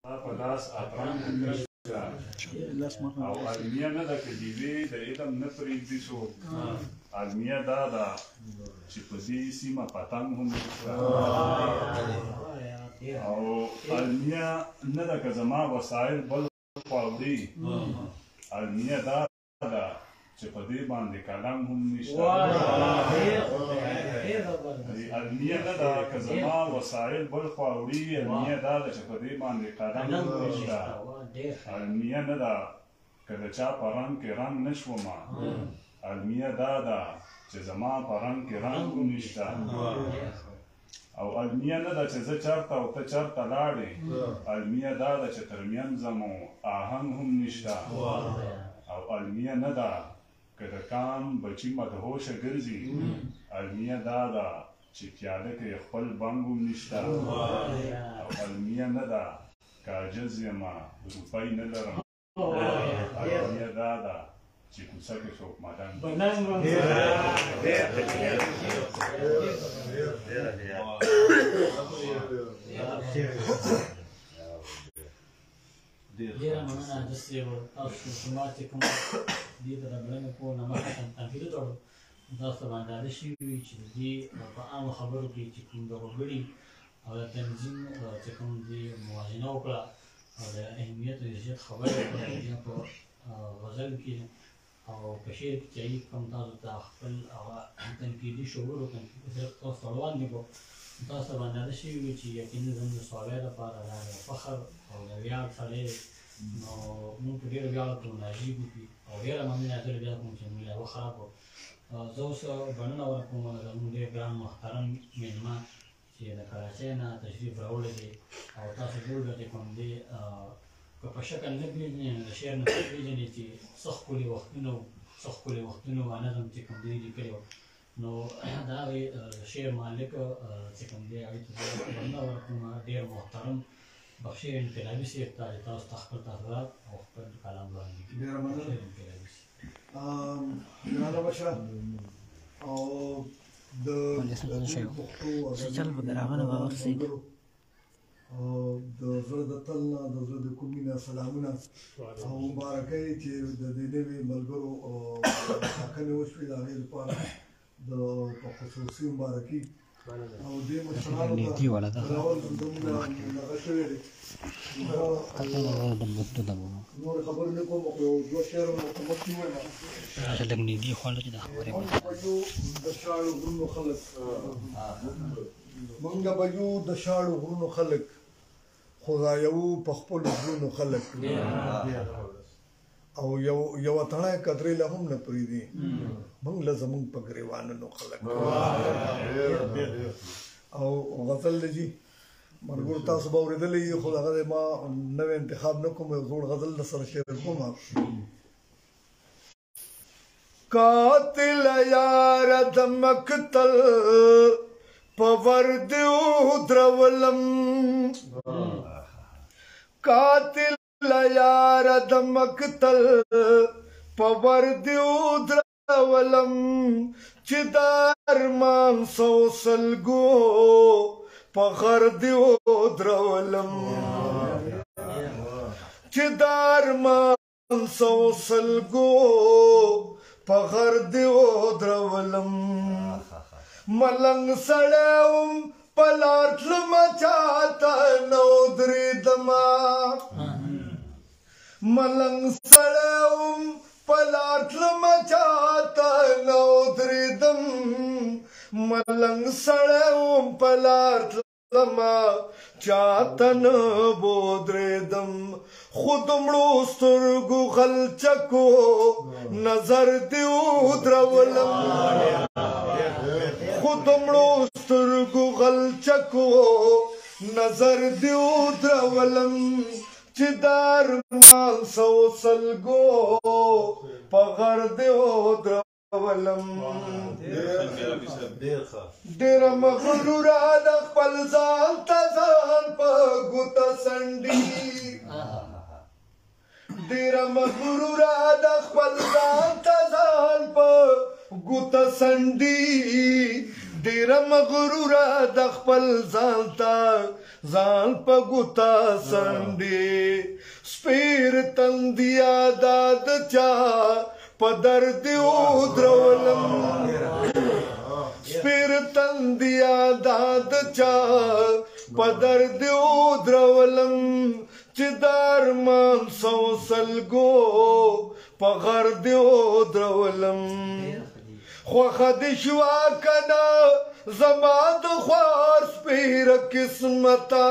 پداس افران نشته او علمیه نه ده که دیوې د علم نه پرېږدي څوک. علمیه دا ده چې په دې سیمه پتنګ هم نشته او علمیه نه ده که زما وسایل بل خوا وړي. علمیه دا ده چې په دې باندې قلم هم نشته. علمیه نه ده که زما وسایل بل خوا وړي. علمیه دا ده چې په دې باندې قلم هم نشته. علمیه نه ده که د چا په رنګ کې رنګ نه شومه. علمیه دا ده چې زما په رنګ کې رنګ هم نشته. او علمیه نه ده چې زه چېرته او ته چېرته لاړې. علمیه دا ده چې تر منځه مو آهنګ هم نشته. او علمیه نه ده که د کام بچي مدهوشه ګرځي. علمیه دا ده چې پیاده کې خپل بنګ هم نشته. او علمیه نه ده که عاجز یمه روپۍ نه لرم. علمیه دا ده چې کوڅه کې څوک مدنګ ډېره مننه. داسې تاسو شمار چې کوم دې ته د بلنې په نامه تنفیذ وکړو، تاسو باندې اړ شوي وي چې د دې په عامو خبرو کې چې کوم دغه وګړي او د تنظیم چې کوم دې موازنه وکړه او د اهمیت او زیات خبرې وکړه په غزل کې او په شعر کې چې کوم تاسو ته خپل هغه تنقیدي شعور او تنقیدي تاسو وړاندې کړو، تاسو باندې اړ شوي وي چې یقیني زموږ د سوالۍ لپاره دا فخر او د ویاړ سړی نو موږ په ډېره ویاړ کوو ناجیب وکړي او ډېره مننه زه بیا کوم چې موږ یې وخراب کړو. زه اوس بڼونه ورکوم زموږ ډېر ګران محترم مېلمه چې د کراچۍ نه تشریف راوړی دی او تاسو ټول به چې کوم دی که په شکل نه پېژنئ نو د شعر نه پېژنئ چې څه ښکلي وختونه وو، څه ښکلي وختونه وو نظم چې کوم دی لیکلی وو. نو د هغې شعر مالک چې کوم دی هغې ته زه بڼونه ورکوم ډېر محترم بخشي انقلابي صاحب ته چې تاسو ته خپل تاثرات او خپل کلام وړاندې کړي. ډېره مننه جنازه بشه او د د زړه د تل نه د زړه د کومې نه سلامونه او مبارکۍ چې د دې نوي ملګرو ټاکنې وشوې د هغې لپاره د په خصوصي مبارکي او دې مشرانو ته راول زموږ دغه شوی دی. نور خبرې نه کوم خو یو دوه شعر ورته مخکې ووایم. د شاړو غرونو خلک مونږ به یو د شاړو غرونو خلک خدایو په خپلو غرونو خلک او یوه تڼۍ قدرې له هم نه پرېږدي مونږ له زمونږ په ګرېوانونو خلک. او غزل دی جي مرګور تاسو به اورېدلی یي خو هغه ما نوی انتخاب نه کوم، یو زوړ غزل در سره شعر کوم. قاتل یاره د مقتل په وردیو درولم، قاتل یاره د مقتل په وردیو درولم چې د ارمان سو سلګو په غردیو درولم، چې د ارمان سو سلګو په غردیو درولم. ملنګ سړی په لار تلمه چاته نو درېدمه، ملنګ سړی په لار تلمه چاته نو درېدم، ملنګ سړی په لار تلمه چاته نه بودرېدم، خو د مړو سترګو غلچکو نظر دې ودرولم، خو د مړو سترګو غلچکو نظر دې ودرولم، چې د ارمان سو سلګو په غر دې ودرولم. ډېره مغروره د خپل ځان ته ځان په ګوته سنډي، ډېره مغروره د خپل ځان ته ځان په ګوته سنډي، ډېره مغروره د خپل ځان ته ځان په ګوتا سنډې سپیر تندیا داد چا په درد ودرولم سپیر تندیا داد چا په درد ودرولم چې دارمان سو سلګو په غرد ودرولم خوخه دې شوا کنه زما د خوار سپیره قسمته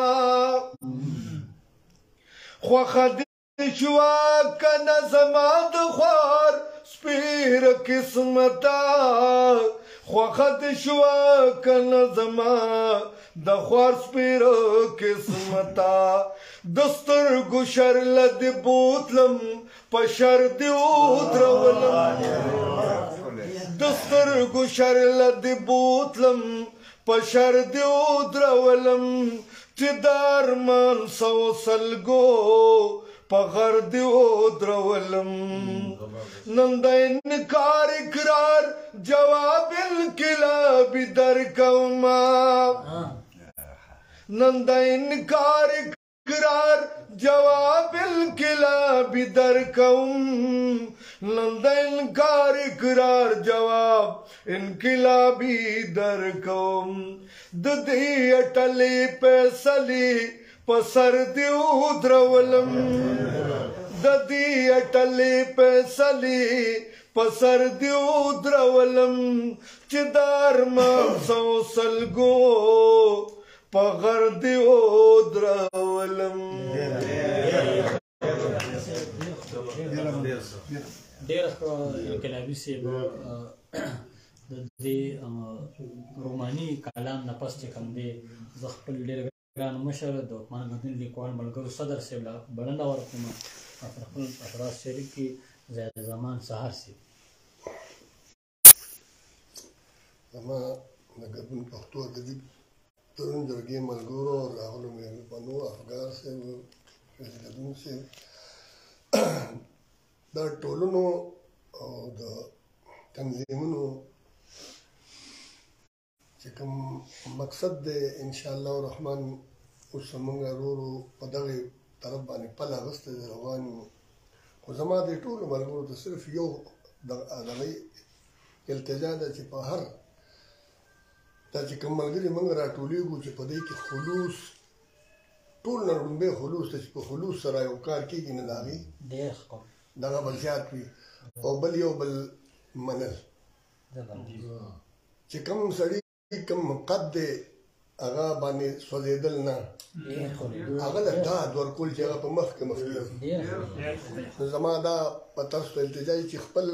خوخه دې شوا کنه زما د خوار سپیره قسمته خوخه دې شوا کنه زما د خوار سپیره قسمته د سترګو شرله دې بوتلم په شر دې ودرولم د سترګو شرله دې بوتلم په شر دې ودرولم چې دارمان سو سلګو په غر دې ودرولم نن د انکار اقرار جواب انقلابي درکوما نن د انکار اقرار جواب انقلابي درکوم نن د انکار اقرار جواب انقلابي درکوم د دې اټلې فیصلې په سر دې ودرولم د دې اټلې فیصلې په سر دې ودرولم چې دارمان سو سلګو په غر دې ودرولم ډېر ښه انقلابي صاحب د دې روماني کلام نه پس چې کوم دی زه خپل ډېر ګران مشر د عثمان مدین لیکوال ملګرو صدر صاحب له بلنه ورکوم خپل افراز شریک کې زیاد زمان سهار صاحب زما د ګډون پښتو ادبي ترون جرګې ملګرو راغلو مهربانو افغان صاحب ګډون صاحب د ټولنو او د تنظیمونو چې کوم مقصد دی ان شاء الله الرحمن اوس موږ ورو په دغه طرف باندې پل اغسته روان خو زما د ټولو ملګرو ته صرف یو د هغه التجا ده چې په هر دا چې کوم ملګري موږ راټولېږو چې په دې کې خلوص ټول نه لومبې خلوص ته چې په خلوص سره یو کار کېږي نه د هغې دغه بل زیات وي او بل یو بل منل چې کوم سړي کوم قد دی هغه باندې سوځېدل نه هغه له ډاډ ورکول چې هغه په مخ کې مخکې نو زما دا په طرز ته التجا چې خپل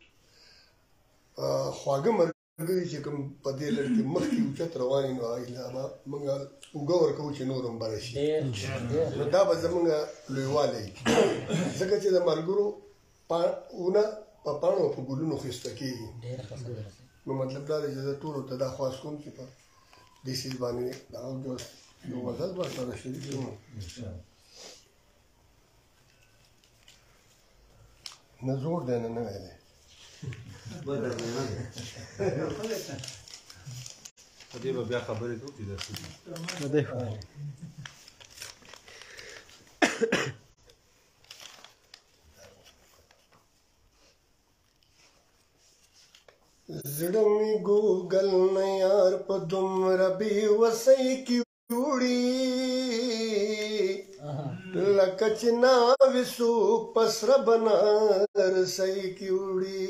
خواږه ملګري چې کوم په دې لړ کې مخکې اوچت روان وي نو هغوی له به موږ اوږه ورکوو چې نور هم بره شي نو دا به زموږ لویوالی ځکه چې د ملګرو ونه په پاڼو او په ګلونو ښایسته کېږي نو مطلب دا دی چې زه ټولو ته دا خواست کوم چې په دې سیز باندې دغه یو غزل به سره شریک کړم نه زور دی نه نوی دی په دې به بیا خبرې کوو چې درسې زړه مې ګوګل نه یار په دومره بې وسۍ کې وړي لکه چې ناوې څوک په سره بنارسۍ کې وړي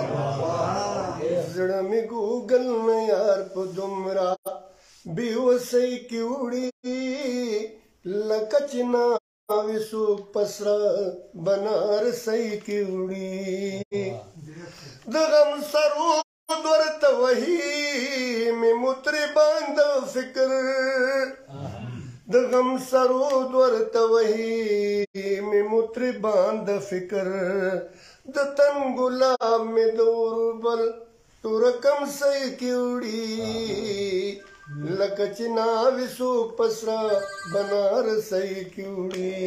زړه مې ګوګل نه یار په دومره بې وسۍ کې وړي لکه چې ناوې څوک په سره بنارسۍ کې وړي د غم سرود ورته وهي مې مطربان د فکر د غم سرود ورته وهي مې مطربان د فکر د تن ګلاب مې د اوربل تورکم سۍ کې وړي لکه چې ناوې څوک په سره بنارسۍ کې وړي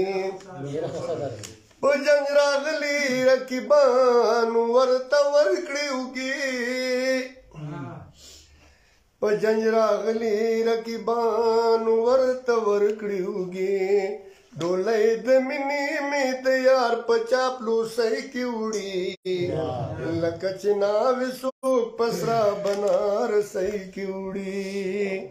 په جنګ راغلي رقیبان ورته ورکړي اوږې په جنج راغلي رقیبان ورته ورکړیوږي ډولۍ د مینې مې د یار په چاپلوسۍ کې وړي لکه چې ناوې څوک په سره بنارسۍ کې وړي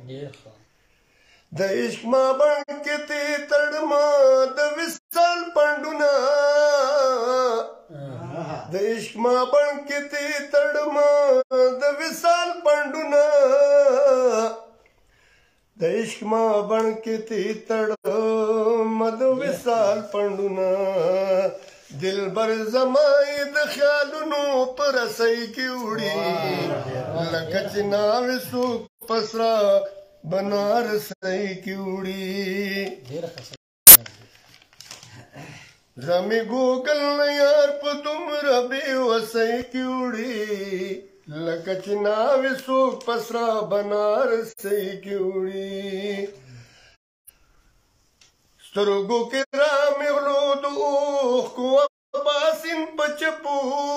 د عشق ما بڼ کې تی تړما د وصال پنډونه د عشق ما بڼ کې تی تړما د وصال پنډونه د عشق ما بڼ کې تی تړما د وصال پنډونه دلبر زمای د خیالونو پر رسۍ کې وړي لکه چې ناوې څوک په سره بنارسۍ کې وړي رمې ګوګل نه یار په دومره بې وسۍ کې وړي لکه چې ناوې څوک په سره بنارسۍ کې وړي سترګو کې رامې غلو د اوښکو باسین په چپو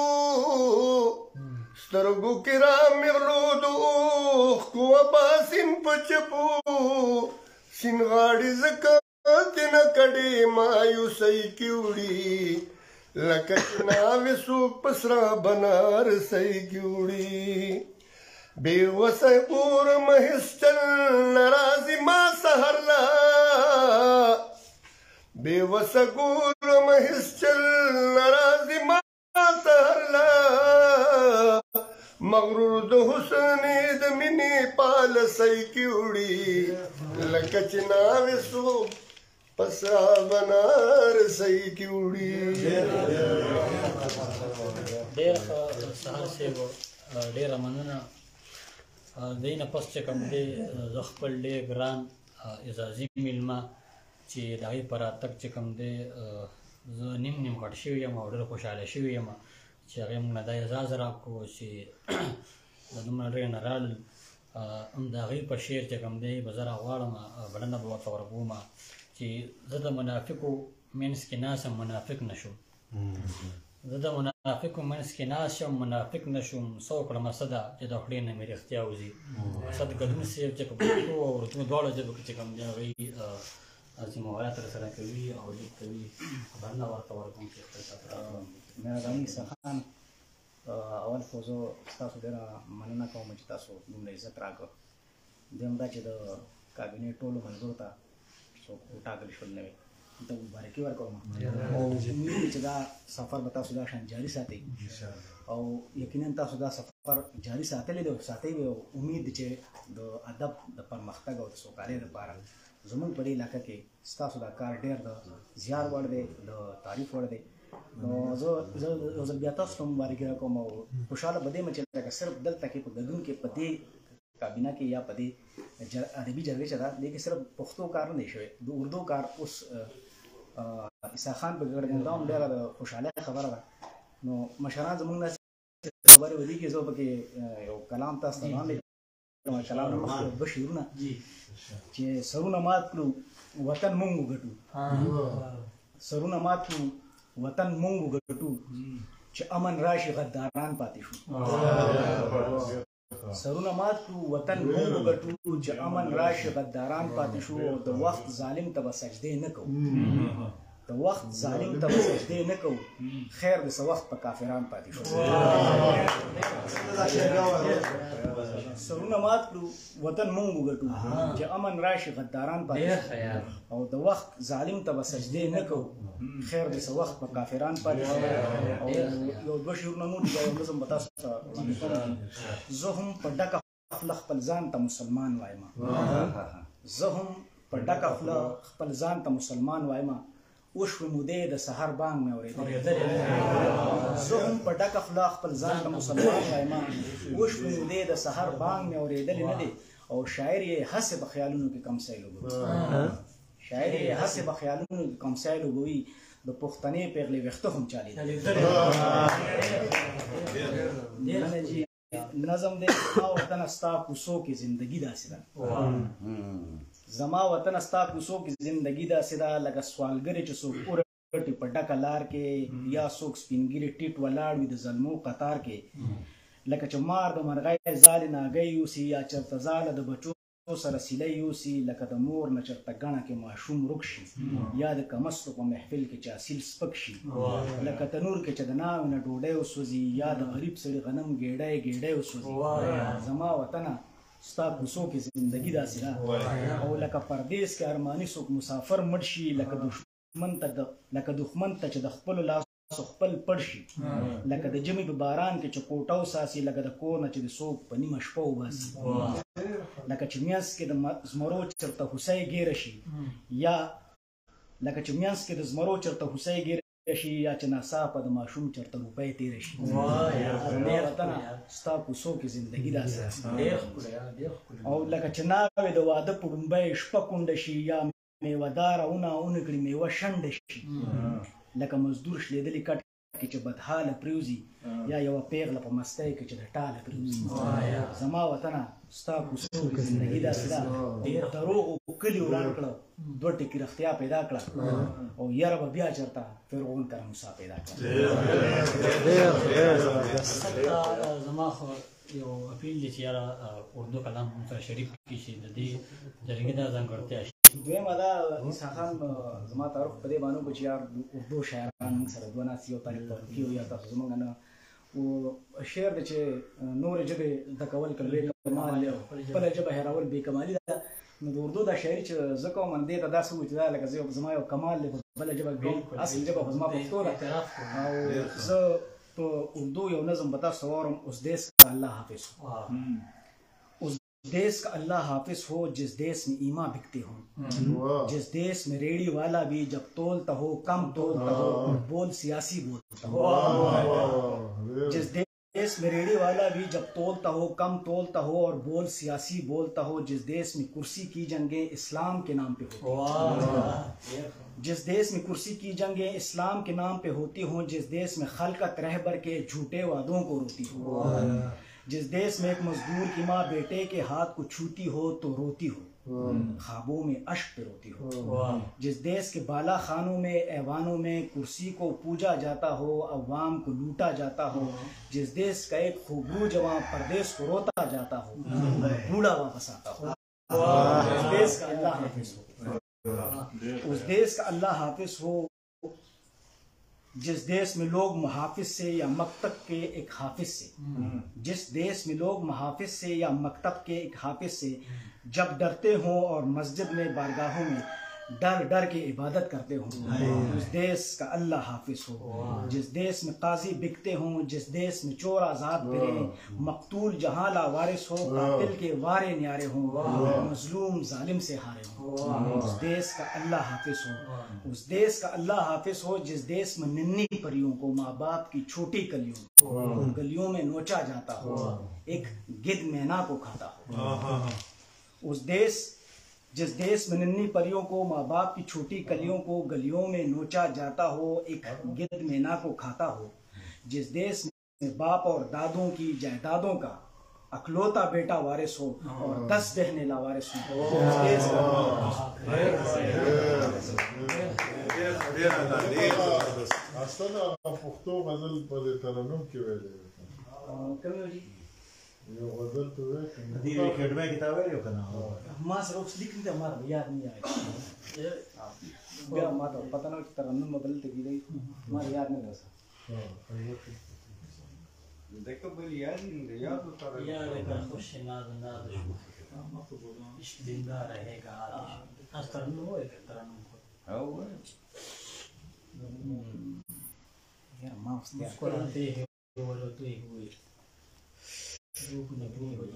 سترګو کې رامې غلو د اوښکو باسین په چپو سین غاړې ځکه تنه کډې مایوسۍ کې وړي لکه چې ناوې څوک په سره بنارسۍ کې وړي بې وسه ګورم هېڅ چل نه راځي ما سهر لا بې وسه ګورم هېڅ چل نه راځي ما سهر لا مغرور د حسنې د مینې پالسۍ کې وړي لکه چې ناوې څوک په سره بنارسۍ کې وړي ډېر ښه سهار صاحب ډېره مننه دی نه پس چې کوم دی زه خپل ډېر ګران اعزازي میلمه چې د هغې په راتګ چې کوم دی زه نیم غټ شوی یم او ډېر خوشحاله شوی یم چې هغې موږ نه دا اعزاز راکړو چې د دومره ډېر نه راغلل د هغې په شعر چې کوم دی به زه راغواړم بلنه به ورته ورکوم چې زه د منافقو منځ کې ناست یم منافق نه شم زه د منافقو منځ کې ناست یم منافق نه شم څه وکړمه څه ده چې د خولې نه مې رښتیا وځي اسد ګډون صاحب چې په پښتو او اردو دواړو ژبو کې چې کوم دی هغوی عظیموات رسره کوي او لیک کوي بلنه ورته ورکوم چې خپل سفر مهرباني خان اول خو زه ستاسو ډېره مننه کوم چې تاسو دومره عزت راکړ دویم دا چې د کابینې ټولو ملګرو ته څوک وټاکل شول نه وي ته مبارکي ورکوم او امید چې دا سفر به تاسو دا شان جاري ساتئ او یقینا تاسو دا سفر جاري ساتلی دی او ساتئ به امید چې د ادب د پرمختګ او د سوکالۍ لپاره زموږ په دې علاقه کې ستاسو دا کار ډېر د زیار وړ دی د تعریف وړ دی نو زه بیا تاسو ته مبارکي راکوم او خوشحاله به دې یم چې لکه صرف دلته کې په ګډون کې په دې کابینه کې یا په دې ادبي جرګې چې ده دې کې صرف پښتو کار نه دی شوی د اردو کار اوس عیسی خان په ګډون دا هم ډېره د خوشحالۍ خبره ده نو مشران زموږ نه خبرې ودي کې زه پکې یو کلام تاسو ته وړاندې کړم کلام نه مخکې دوه شعرونه چې سرونه مات کړو وطن مونږ وګټو سرونه مات کړو وطن مونږ وګټو چې امن راشي غداران پاتې شو سرونه مات کړو وطن مونږ وګټو چې امن راشي غداران پاتې شو د وخت ظالم ته به سجدې نه کوو د وخت ظالم ته به سجدې نه کوو خیر د څه وخت په کافران پاتې شو سرونه مات کړو وطن مونږ وګټو چې امن راشي غداران پاتې شو او د وخت ظالم ته به سجدې نه کوو خیر د څه وخت په کافران پاتې شو او یو دوه شعرونه نور دي یو نظم به تاسو ته وړاندې کوم زه هم په ډکه خوله خپل ځان ته مسلمان وایم زه هم په ډکه خوله خپل ځان ته مسلمان وایم وشوې مودې د سحر بانګ مې اورېدلی زه هم په ډکه خوله خپل ځان ته مسلمان وایم وشوې مودې د سحر بانګ مې اورېدلی نه دی او شاعر یې هسې په خیالونو کې کمسۍ لګوي شاعر یې هسې په خیالونو کې کمسۍ لګوي د پښتنې پېغلې ویښته هم چالېدلی نظم دی زما وطن ستا کوڅو کې زندګي داسې ده زما وطن ستا کوڅو کې زندګي داسې ده لکه سوالګرې چې څوک ورټي په ډکه لار کې یا څوک سپین ږیرې ټیټ ولاړ وي د ظلمو قطار کې لکه چې مار د مرغۍ ځالې ناګۍ یوسي یا چېرته ځاله د بچو سره سیلی یوسي لکه د مور نه چېرته ګڼه کې ماشوم ورک شي یا د کمستو په محفل کې چې اصیل سپک شي لکه تنور کې چې د ناوې نه ډوډۍ وسوځي یا د غریب سړي غنم ګېډۍ وسوځي زما وطنه ستا کوڅو کې زندګي داسې ده او لکه پردیس کې ارماني څوک مسافر مړ شي لکه دښمن ته چې د خپلو لاسو خپل پړ شي لکه د ژمي په باران کې چې کوټه وساسي لکه د کور نه چې د څوک په نیمه شپه وباسي لکه چې میانس کې د زمرو چېرته هوسۍ ګیره شي یا لکه چې میانس کې د زمرو چېرته هوسۍ ګیره شي یا چې ناڅاپه د ماشوم چېرته روپۍ تېره شي وطنه ستا کوڅو کې زندګي داسې او لکه چې ناوې د واده په ډومبۍ شپه کونډه شي یا میوه داره ونه کړي میوه شنډه شي لکه مزدور شلېدلي کټ کې چې بدحاله پریوزي یا یوه پیغله په مستۍ کې چې د ټاله پریوزي زما وطنه ستا کوڅو کې زندګي داسې ده دروغو کلي وران کړه دوه ټکي رښتیا پیدا کړه او یاره به بیا چېرته فرعون کره موسی پیدا کړه زما خو یو اپیل دی چې یاره اردو کلام هم سره شریک کړي چې د دې جرګې دا ځانګړتیا شي دویمه دا عیسی خان زما تعارف په دې باندې وکړو چې یار اردو شاعران موږ سره دوه ناستي یو طالب توفیقي او یا تاسو زموږ نه و شعر دی چې نورې ژبې زده کول که لوی کمال دی او خپله ژبه هېرول بې کمالي ده نو د اردو دا شاعري چې زه کوم دې ته داسې وایي چې دا لکه زما یو کمال دی په بله ژبه اصل ژبه خو زما پښتو ده او زه په اردو یو نظم به تاسو ته واورم اس دیس کا اللہ حافظ देश का अल्लाह हाफिज हो जिस देश में ईमा बिकते हो जिस देश में रेडी वाला भी जब तोलता हो कम तोलता हो और बोल सियासी बोलता हो जिस देश में रेडी वाला भी जब तोलता हो कम तोलता हो और बोल सियासी बोलता हो जिस देश में कुर्सी की जंगें इस्लाम के नाम पे होती जिस देश में कुर्सी की जंगें इस्लाम के नाम पे होती हों जिस देश में खलकत रहबर के झूठे वादों को रोती हो जिस देश में एक मजदूर की माँ बेटे के हाथ को छूती हो तो रोती हो ख्वाबों में अश्क पे रोती हो जिस देश के बाला खानों में ऐवानों में कुर्सी को पूजा जाता हो अवाम को लूटा जाता हो जिस देश का एक खूबरू जवान परदेश को रोता जाता हो बूढ़ा वापस आता हो उस देश का अल्लाह हाफिज हो उस देश का अल्लाह हाफिज हो जिस देश में लोग मुहाफिज से या मकतब के एक हाफिज से जिस देश में लोग मुहाफिज से या मकतब के एक हाफिज से जब डरते हों और मस्जिद में बारगाहों में डर डर के इबादत करते हों उस देश का अल्लाह हाफिज हो जिस देश में काजी बिकते हों जिस देश में चोर आज़ाद फिरे मकतूल जहाँ लावारिस हो कातिल के वारे न्यारे हों मजलूम जालिम से हारे हों उस देश का अल्लाह हाफिज हो उस देश का अल्लाह हाफिज हो जिस देश में नन्ही परियों को माँ बाप की छोटी गलियों में नोचा जाता हो एक गिद्ध मैना को खाता हो उस देश जिस देश में नन्ही परियों को माँ बाप की छोटी कलियों को गलियों में नोचा जाता हो एक गिद्ध मैना को खाता हो जिस देश में बाप और दादों की जायदादों का अकलौता बेटा वारिस हो और 10 बहनें लावारिस हो उस देश یو غزل ته وې دې اکیډمي کتاب یې کنه ما سره اوس لیکل دي ما یاد نه آئے بیا ما ته پته نه چې ترنم بدل ته کیږي ما یاد نه راسه دغه بل یاد نه یاد تر یاد کا خوش ناز عشق زندہ رہے گا خاص ترنم هو ترنم او یار ما اوس مسکراتے ہیں وہ روتے ہوئے روح نبی ہو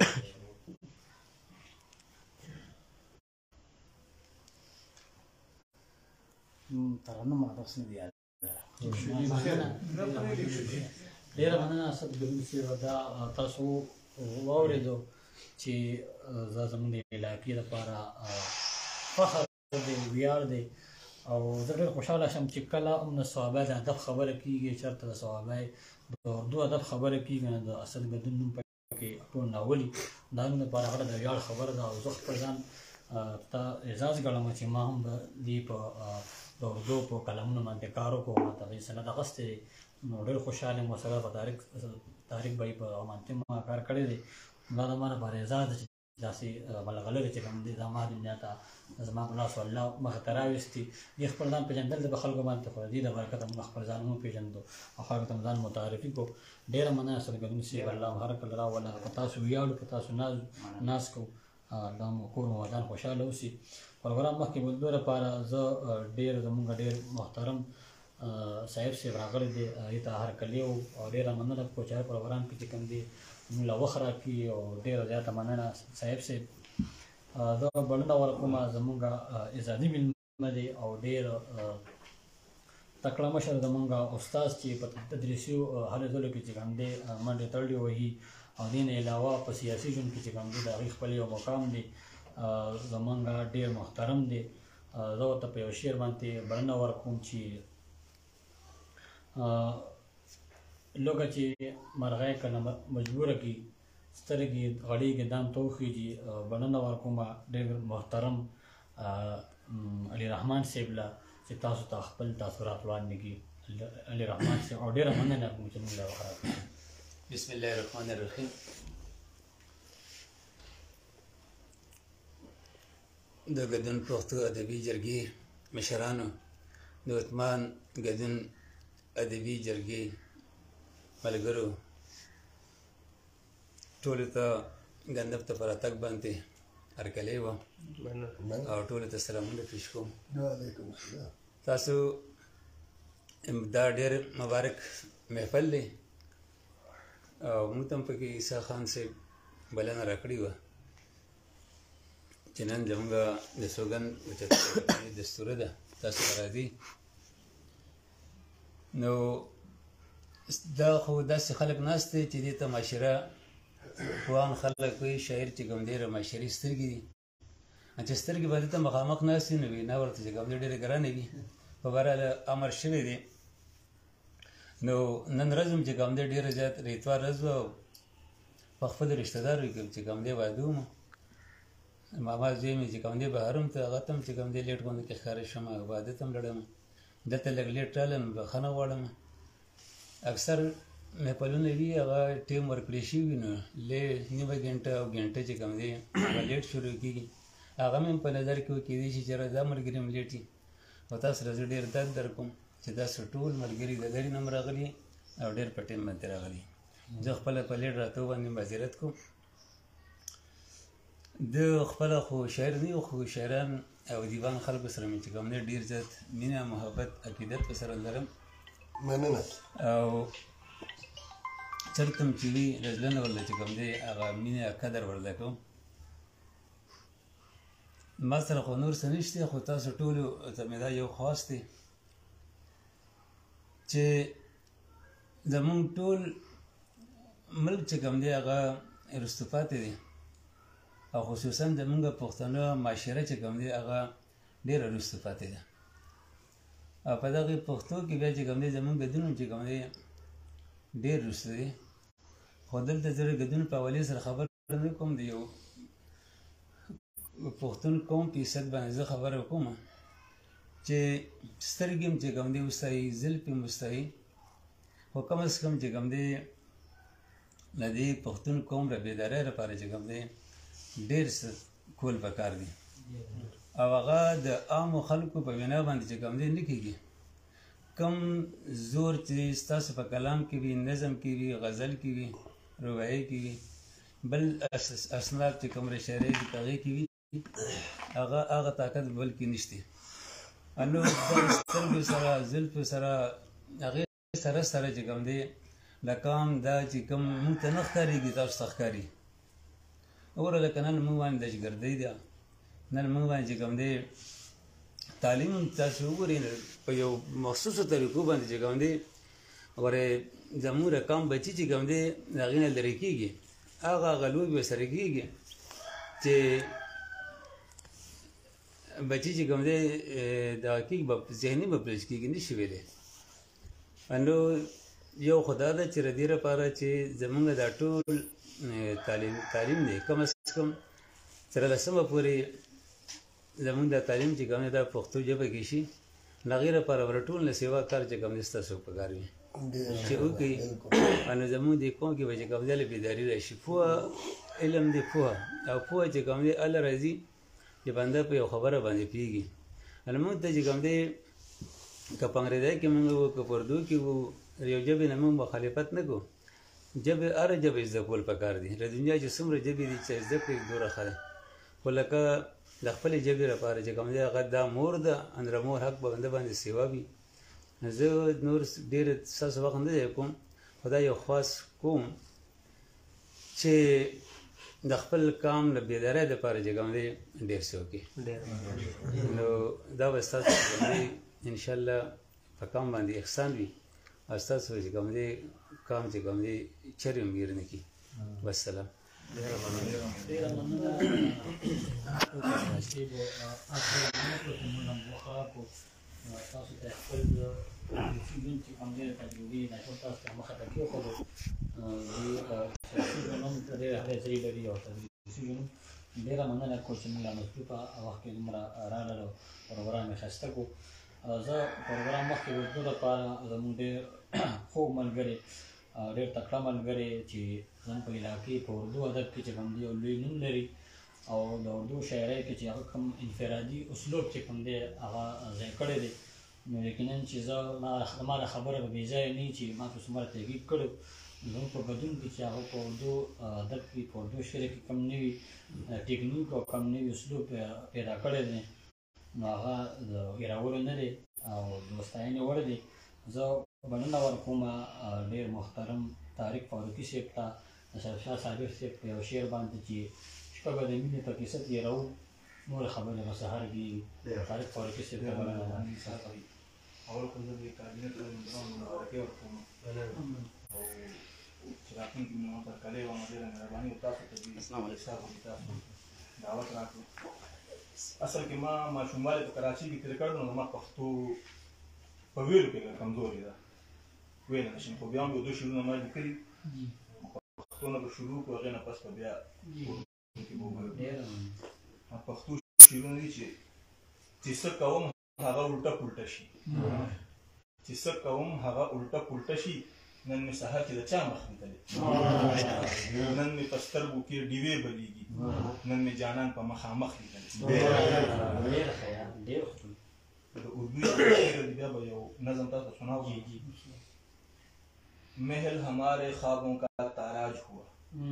ترنم ما اوس نه یاد ډېر مننه اسد ګل سی ودا تاسو واورېدو چې زموږ د علاقې لپاره فخر دی ویاړ دی او زه ډېر خوشحاله شم چې کله هم د صحابه د ادب خبره کېږي چېرته د صحابه د اردو ادب خبره کېږي نو د اسد ګل نوم پکې ټول ناولي دا نوم لپاره هغه د ویاړ خبره ده او زه خپل ځان ته اعزاز ګڼم چې ما هم د دې په د اردو په کلمونو باندې کار وکړو ما ته سند اخیستی دی نو ډېر خوشحال یم ورسره په طارق بهي په امانتي ما کار کړی دی دا د ما لپاره اعزاز دی چې داسې بلغلرې چې کوم دی دا ما دنیا ته زما په لاس الله مخې ته راوستي دې خپل ځان پېژندل د به خلکو باندې خو د دې د برکته موږ خپل ځان وپېژندو او خلکو ته ځان متعرفي کړو ډېره مننه سرګردون صاحب الله هر کله راوله په تاسو ویاړو په تاسو ناز کوو دا مو کور مو ودان خوشحاله اوسي پروګرام مخکې بلدو لپاره زه ډېر زموږ ډېر محترم صاحب صاحب راغلی دی هغې ته هرکلی او ډېره مننه کوو چې هر پروګرام کې چې کوم دی موږ له وخت راکړي او ډېره زیاته مننه صاحب صاحب زه بلنه ورکوم زموږ اعزازي مېلمه دی او ډېر تکړه مشر زموږ استاد چې په تدریسي هلو ځلو کې چې کوم دی منډې تړلې وهي او دې نه علاوه په سیاسي ژوند کې چې کوم دی د هغې خپل یو مقام دی زموږ ډېر محترم دی زه ورته په یو شعر باندې بلنه ورکوم چې لوګه چې مرغۍ کله مجبوره کړي سترګې غړېږي دام ته وخېږي بلنه ورکوم ډېر محترم علي رحمان صاحب له چې تاسو ته خپل تاثرات وړاندې کړي علي رحمان صاحب او ډېره مننه کوم چې موږ له وخت راکړي بسم الله الرحمن الرحیم د ګدون پښتو ادبي جرګې مشرانو د عثمان ګدون ادبي جرګې ملګرو ټولو ته ګندب ته په راتګ باندې هرکلی وه او ټولو ته سلامونه پیش کوم تاسو دا ډېر مبارک محفل دی او موږ ته هم پکې عیسی خان صاحب بلنه راکړې وه چې نن زموږ د سوګند اوچتوالي دستوره ده تاسو به راځئ نو دا خو داسې خلک ناست دی چې دې ته معاشره پوهان خلک وایي شاعر چې کوم دی معاشرې سترګې دي چې سترګې به دې ته مخامخ ناست وي نو وینا ورته چې کوم دی ډېرې ګرانې وي په بهرحال امر شوی دی نو نن ورځ هم چې کوم دی ډېره زیات ریتوار ورځ وه او په خپلو رشته دارو کې چې کوم دی واده وم ماما زوی مې چې کوم دی بهر هم ته هغه ته هم چې کوم دی لیټ غوندې کې ښکاره شم واده ته هم لړم دلته لږ لیټ راغلم بخښنه غواړم اکثر محفلونه وي هغه ټیم ورکړی شوي نو نیمه ګنټه او ګنټه چې کوم دی هغه لیټ شروع کېږي هغه مې په نظر کې کېدای شي چې دا ملګري هم لیټ وي او تاسو سره زه ډېر درد در کوم چې داسې ټول ملګري د لرې نه هم راغلي او ډېر په ټیم باندې راغلي زه خپله په لیټ راتلو باندې معذرت کوم د خپله خو شاعر نه یو خو شاعران او دیوان خلکو سره مې چې کوم دی ډېر زیات مینه محبت عقیدت ورسره لرم مننه او چرته هم چې وي رزلنه ورله چې کوم دی هغه مینه قدر ورله کوم ما سره خو نور څه نشته خو تاسو ټولو ته مې دا یو خواست دی چې زمونږ ټول ملک چې کوم دی هغه وروسته پاتې دی او خصوصا زمونږ پښتنو معاشره چې کوم دی هغه ډېره وروسته پاتې ده او په دغې پښتو کې بیا چې کوم دی زمونږ ګډون چې کوم دی ډېر وروسته دی خو دلته زه د ګډون په حوالې سره خبر نه کوم د یو پښتون قوم په حیثیت باندې زه خبره کوم چې سترګې هم چې کوم دی وستایي زلفې هم وستایي خو کم از کم چې کوم دی د دې پښتون قوم د بیدارۍ لپاره چې کوم دی ډېر څه کول پکار دي او هغه د عامو خلکو په وینا باندې چې کوم دی نه کېږي کم زور چې ستاسو په کلام کې وي نظم کې وي غزل کې وي رباعي کې وي بل اسناد چې کوم شاعري دي په هغې کې وي هغه طاقت بل کې نشته نو د سترګو سره زلفو سره هغې سره چې کوم دی لکه هم دا چې کوم مونږ ته نه ښکارېږي تاسو ته ښکاري وګوره لکه نن مونږ باندې دهشتګردۍ ده نن مونږ باندې چې کوم دی تعلیم تاسو وګورئ په یو مخصوصو طریقو باندې چې کوم دی وګورئ زموږ رقم بچي چې کوم دی د هغې نه لرې کېږي هغه لوبې ورسره کېږي چې بچي چې کوم دی دغه کېږي ذهني به پلیس کېږي نه شي ویلی نو یو خو دا ده چې د دې لپاره چې زموږ دا ټول تعلیم دی کم از کم 13مه پورې زمونږ د تعلیم چې کوم دی دا پښتو ژبه کې شي د هغې لپاره به ټول نه سیوا کار چې کوم دی ستاسو پکار وي چې وکړي نو زمونږ دې قوم کې به چې کوم دی هلته بیداري راشي پوهه علم دی پوهه او پوهه چې کوم دی هله راځي چې بنده په یو خبره باندې پوهېږي نو موږ ته چې کوم دی که په انګریزۍ کې موږ وو که په اردو کې وو یو ژبې نه موږ مخالفت نه کوو ژبې هره ژبه زده کول پکار دي د دنیا چې څومره ژبې دي چې زده کړې دومره ښه ده خو لکه د خپلې ژبې لپاره چې کوم دی هغه دا مور ده د مور حق به بنده باندې سیوا وي زه نور ډېر ستاسو وخت نه دی کوم خو دا یو خاص کوم چې د خپل کام د بیدارۍ لپاره چې کوم دی ډېر څه وکړي نو دا به ستاسو انشاءالله په کام باندې احسان وي او ستاسو چې کوم دی کام چې کوم دی چرې هم ګیر نه کړي والسلام تاسو ته خپل ژوند چې کوم دی تجربې نه ټول تاسو ته مخه ته کېښودو سیاسي ژوند ډېر اغېزې لري او سیاسي ژوند ډېره مننه کوم چې موږ لا مصروفه وخت کې دومره راغلل او پروګرام یې ښایسته کړو زه پروګرام مخکې اردو لپاره زموږ ډېر خوږ ملګري ډېر تکړه ملګري چې زموږ په علاقې په اردو ادب کې چې کوم دی یو لوی نوم لري او د اردو شاعرۍ کې چې هغه کوم انفرادي اسلوب چې کوم دی هغه ځای کړی دی نو یقینا چې زه ما د خبره به بې ځایه نه وي چې ما په څومره تحقیق کړی زموږ په ګډون کې چې هغه په اردو ادب کې په اردو شعر کې کم نوي ټیکنیک او کم نوي اسلوب پیدا کړی دی نو هغه د هېرولو نه دی او د ستاینې وړ دی زه بلنه ورکوم ډېر محترم طارق فاروقي صاحب ته د شاه صابر صاحب په یو شعر باندې چې شپه به د مینې په کیسه تېروو نورې خبرې به سهار کېږي طارق فاروقي صاحب ته بلنه اول خو زه د کابینټ ممبرانو مبارکۍ ورکوم او چې راتلونکي مې ورته کلی وم ډېره مهرباني او تاسو ته تاسو دعوت راکړو اصل کې ما ماشوموالی په کراچۍ کې تېر کړی نو زما پښتو په ویلو کې کمزورې ده ویلی نه شم خو بیا هم یو دوه شعرونه ما لیکلي پښتو نه به شروع کړو هغې نه پس به بیا کې به ووایو پښتو شعرونه دي چې څه کوم هغه الټه پلټه شي چې څه کوم هغه الټه پلټه شي نن مې سهار کې د چا مخ لیدلی نن مې په سترګو کې ډیوې بلیږي نن مې جانان په مخامخ لیدلی د اردو شعر بیا به یو نظم تاسو سناؤ محل ہمارے خوابوں کا تاراج ہوا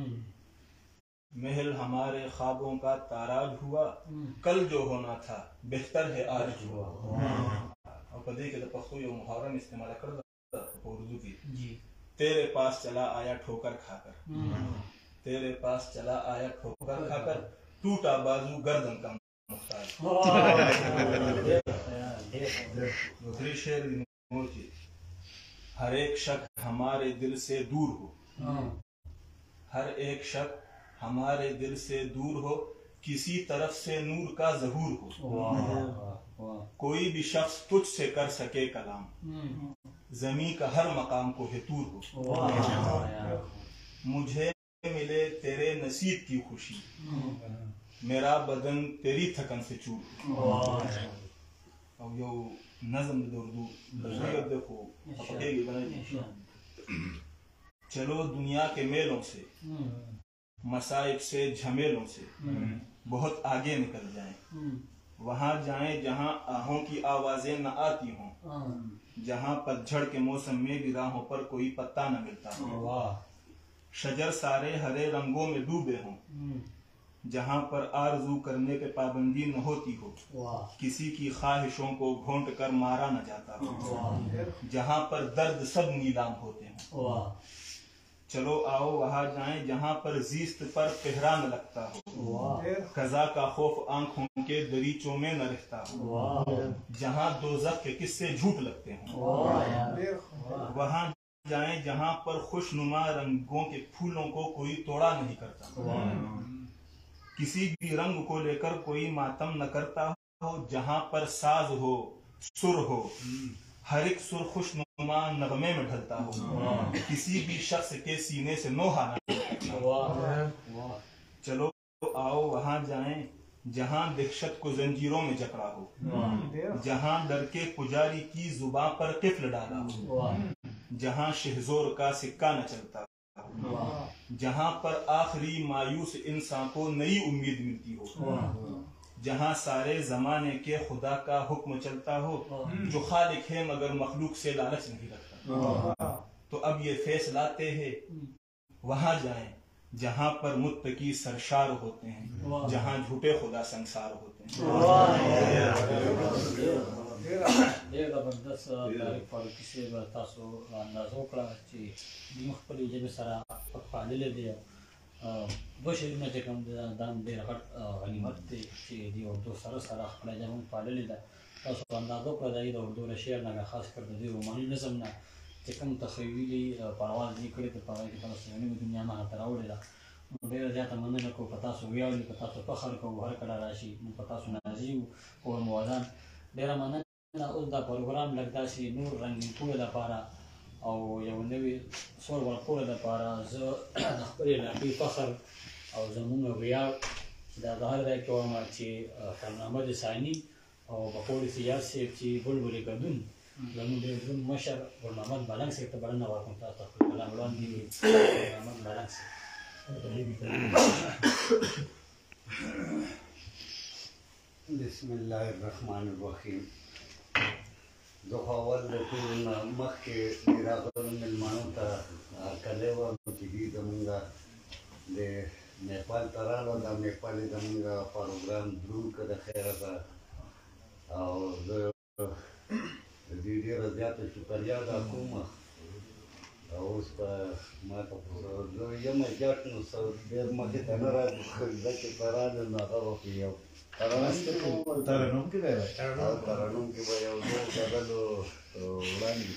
محل ہمارے خوابوں کا تاراج ہوا کل جو ہونا تھا بہتر ہے آج ہوا اور پدے کے پختو یو محرم استعمال کر اردو کی تیرے پاس چلا آیا ٹھوکر کھا کر تیرے پاس چلا آیا ٹھوکر کھا کر ٹوٹا بازو گردن کا محتاج دوسری شعر ہر ایک شک ہمارے دل سے دور ہو ہر ایک شک ہمارے دل سے دور ہو کسی طرف سے نور کا ظہور ہو کوئی بھی شخص تجھ سے کر سکے کلام زمین کا ہر مقام کو ہتور ہو مجھے ملے تیرے نصیب کی خوشی میرا بدن تیری تھکن سے چور ہو او یو نظم د اردو دیکھو چلو دنیا کے میلوں سے مصائب سے جھمیلوں سے بہت آگے نکل جائیں وہاں جائیں جہاں آہوں کی آوازیں نہ آتی ہوں جہاں پتجھڑ کے موسم میں بھی راہوں پر کوئی پتا نہ ملتا ہو شجر سارے ہرے رنگوں میں ڈوبے ہوں جہاں پر آرزو کرنے پہ پابندی نہ ہوتی ہو کسی کی خواہشوں کو گھونٹ کر مارا نہ جاتا ہو جہاں پر درد سب نیلام ہوتے ہیں چلو آؤ وہاں جائیں جہاں پر زیست پر پہرا نہ لگتا ہو قضا کا خوف آنکھوں کے دریچوں میں نہ رہتا ہو جہاں دوزخ کے قصے جھوٹ لگتے ہوں وہاں جائیں جہاں پر خوش نما رنگوں کے پھولوں کو کوئی توڑا نہیں کرتا کسی بھی رنگ کو لے کر کوئی ماتم نہ کرتا ہو جہاں پر ساز ہو سر ہو ہر ایک سر خوش نما نغمے میں ڈھلتا ہو کسی بھی شخص کے سینے سے نوحہ نہ چلو آؤ وہاں جائیں जहाँ दहशत को जंजीरों में जकड़ा हो, जहाँ डर के पुजारी की जुबां पर किफ्ल डाला हो, जहाँ शहजोर का सिक्का न चलता, जहाँ पर आखिरी मायूस इंसान को नई उम्मीद मिलती हो, जहाँ सारे जमाने के खुदा का हुक्म चलता हो, जो खालिक है मगर मखलूक से लालच नहीं रखता। तो अब ये फैसलाते हैं वहां जाएं जहाँ पर मुत्तकी सरशार होते हैं, जहाँ झूठे खुदा संसार होते हैं। जबरदस्त तारीफ पर किसी बतासो अंदाज़ो कड़ा ची मुख्तलिफ जब सारा पाले दे बशरी में जकम दान दे रखट गनीमत ची दी और दो सारा खड़ा जब पाले दा तासो अंदाज़ो कड़ा दी और दो रशिया ना खास कर दी रोमानी नज़म ना जकम तखयली परवाज़ दी करे तो पावे की तरह दुनिया में तरावड़े दा ډېر زیاته مننه کوو په تاسو ویاړو په تاسو فخر کوو هر کله راشي موږ په تاسو نازي یو او موازان ډېره مننه اوس دا پروګرام لږ داسې نور رنګین کولو دپاره او یو نوي سور ورکولو دپاره زه د خپلې علاقې فخر او زموږ ویاړ دا ظاهر دی کوم چې خیرنامه ثاني او بقول سیار صاحب چې بلبل ګردون زموږ ډېر دروند مشر ګل محمد ملنګ صاحب ته بلنه ورکوم تاسو ته خپل کلام وړاندې محمد ملنګ صاحب. بسم الله الرحمن الرحیم. دو اول د ټول مخکې راغلو مېلمانو ته هرکلی وم چې دوی زمونږ د نیپال ته راغلل. دا نیپال یې زمونږ پروګرام دروند کړه د خیره ده او زه د دوی ډېره زیاته شکریا ادا کوم. اوس په ما ته زه یم جاټ نو ډېر مخکې ته نه راځي زه چې په راغلم نو هغه وخت یو ترنم کې به یو دوه غزلو وړاندې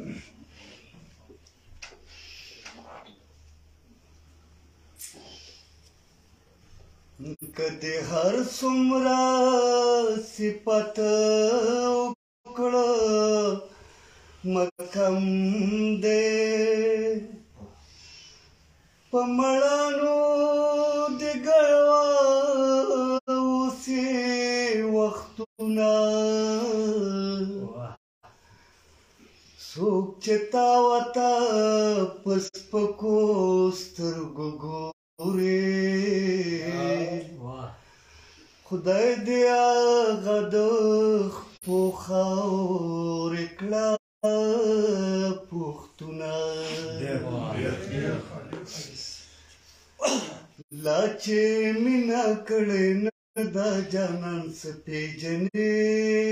که دې هر څومره صفت وکړه مکم دے پمړانو د ګړوا اوسې وختونه څوک چې تا وته پس پکو سترګو ګورې خدای دې هغه د خپو خاورې کړه پختونه لا چې مینا کړې نه دا جانان څه پیژنې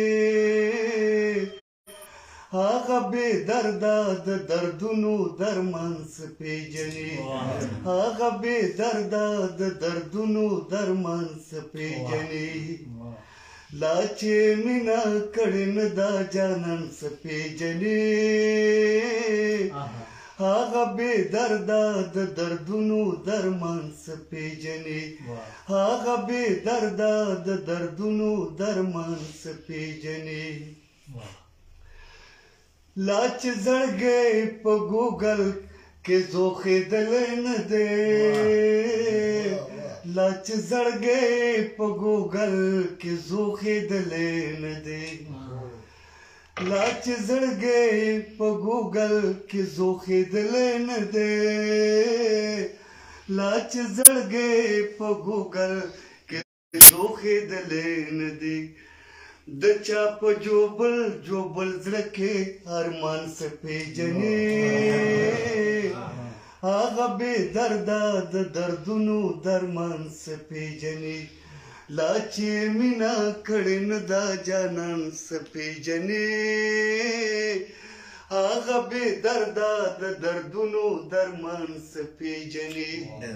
هغه بې درده د دردونو درمان څه پیژنې هغه بې درده د دردونو درمان څه پیژنې لا چې مینا کړې نه دا جانان څه پیژنې هغه بې درده د دردونو درمان څه پیژنې هغه بې درده د دردونو درمان څه پیژنې لا چې زړګی په ګوګل کې زوښېدلی نه دی لا چې زړګی په ګوګل کې زوښېدلی نه دی لا چې زړګی په ګوګل کې زوښېدلی نه دی لا چې زړګی په ګوګل کې زوښېدلی نه دی د چا په جوبل جوبل زړه کې ارمان څه پیژنې هغه بې درده د دردونو درمان څه پیژنې لا چې مینا کړې نه دا جانان څه پیژنې هغه بې درده د دردونو درمان څه پیژنې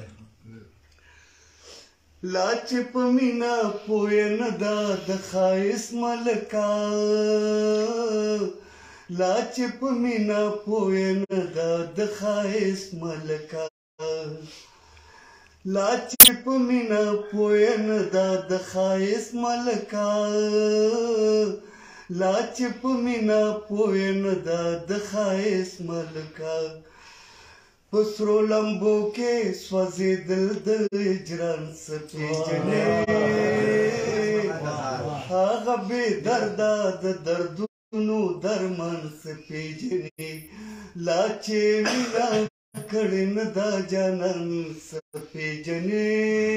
لا چې په مینا پوه نه دا د ښایست ملکه لا چې په مینا پوه نه دا د ښایست ملکه لا چې په مینا پوه نه دا د ښایست ملکه لا چې په مینا پوه نه دا د ښایست ملکه پسرو لمبو کې سوځېدل د هجران څه پیژنې هغه بې درده د دردونو درمان څه پېژني لا چې مینه کړې نه دا جانان څه پېژني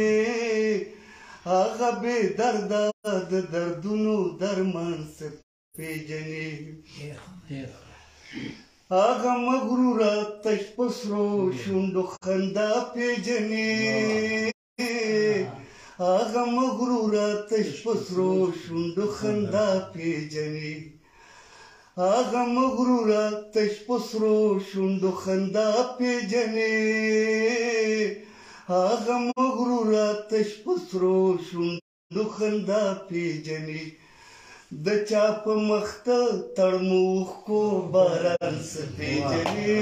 هغه بې درده د دردونو درمان څه پېژني هغه مغروره تش په سرو شونډو خندا پېژني هغه مغروره تش په سرو شونډو خندا پېژني هغه مغروره تش په سرو شونډو خندا پېژني هغه مغروره تش په سرو شونډو خندا پېژني د چا په مخ ته تړموخ کو باران څه پېژني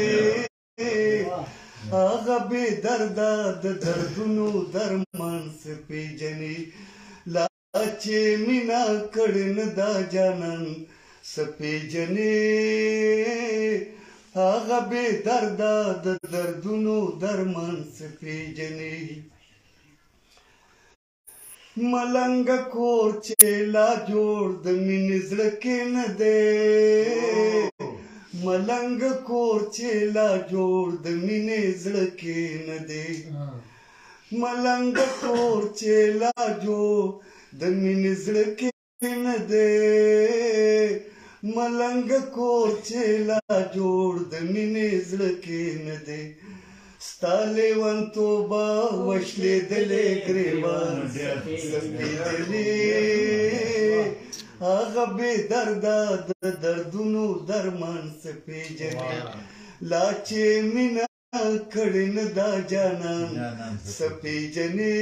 هغه بې درده د دردونو درمان څه پېژني لا چې مینه کړې نه دا جانان څه پېژني هغه بې درده د دردونو درمان څه پېژني ملنګ کور چې لا جوړ د مینې زړه کې نه دی ملنګ کور چې لا جوړ د مینې زړه کې نه دی ملنګ کور چې لا جوړ د مینې زړه کې نه دی ملنګ کور چې لا جوړ د مینې زړه کې نه دی ستا لیونتوبه وشلېدلې ګریوان سپېدلې هغه بې درده د دردونو درمان څه پېژني لا چې مینه کړې نه دا جانان څه پېژني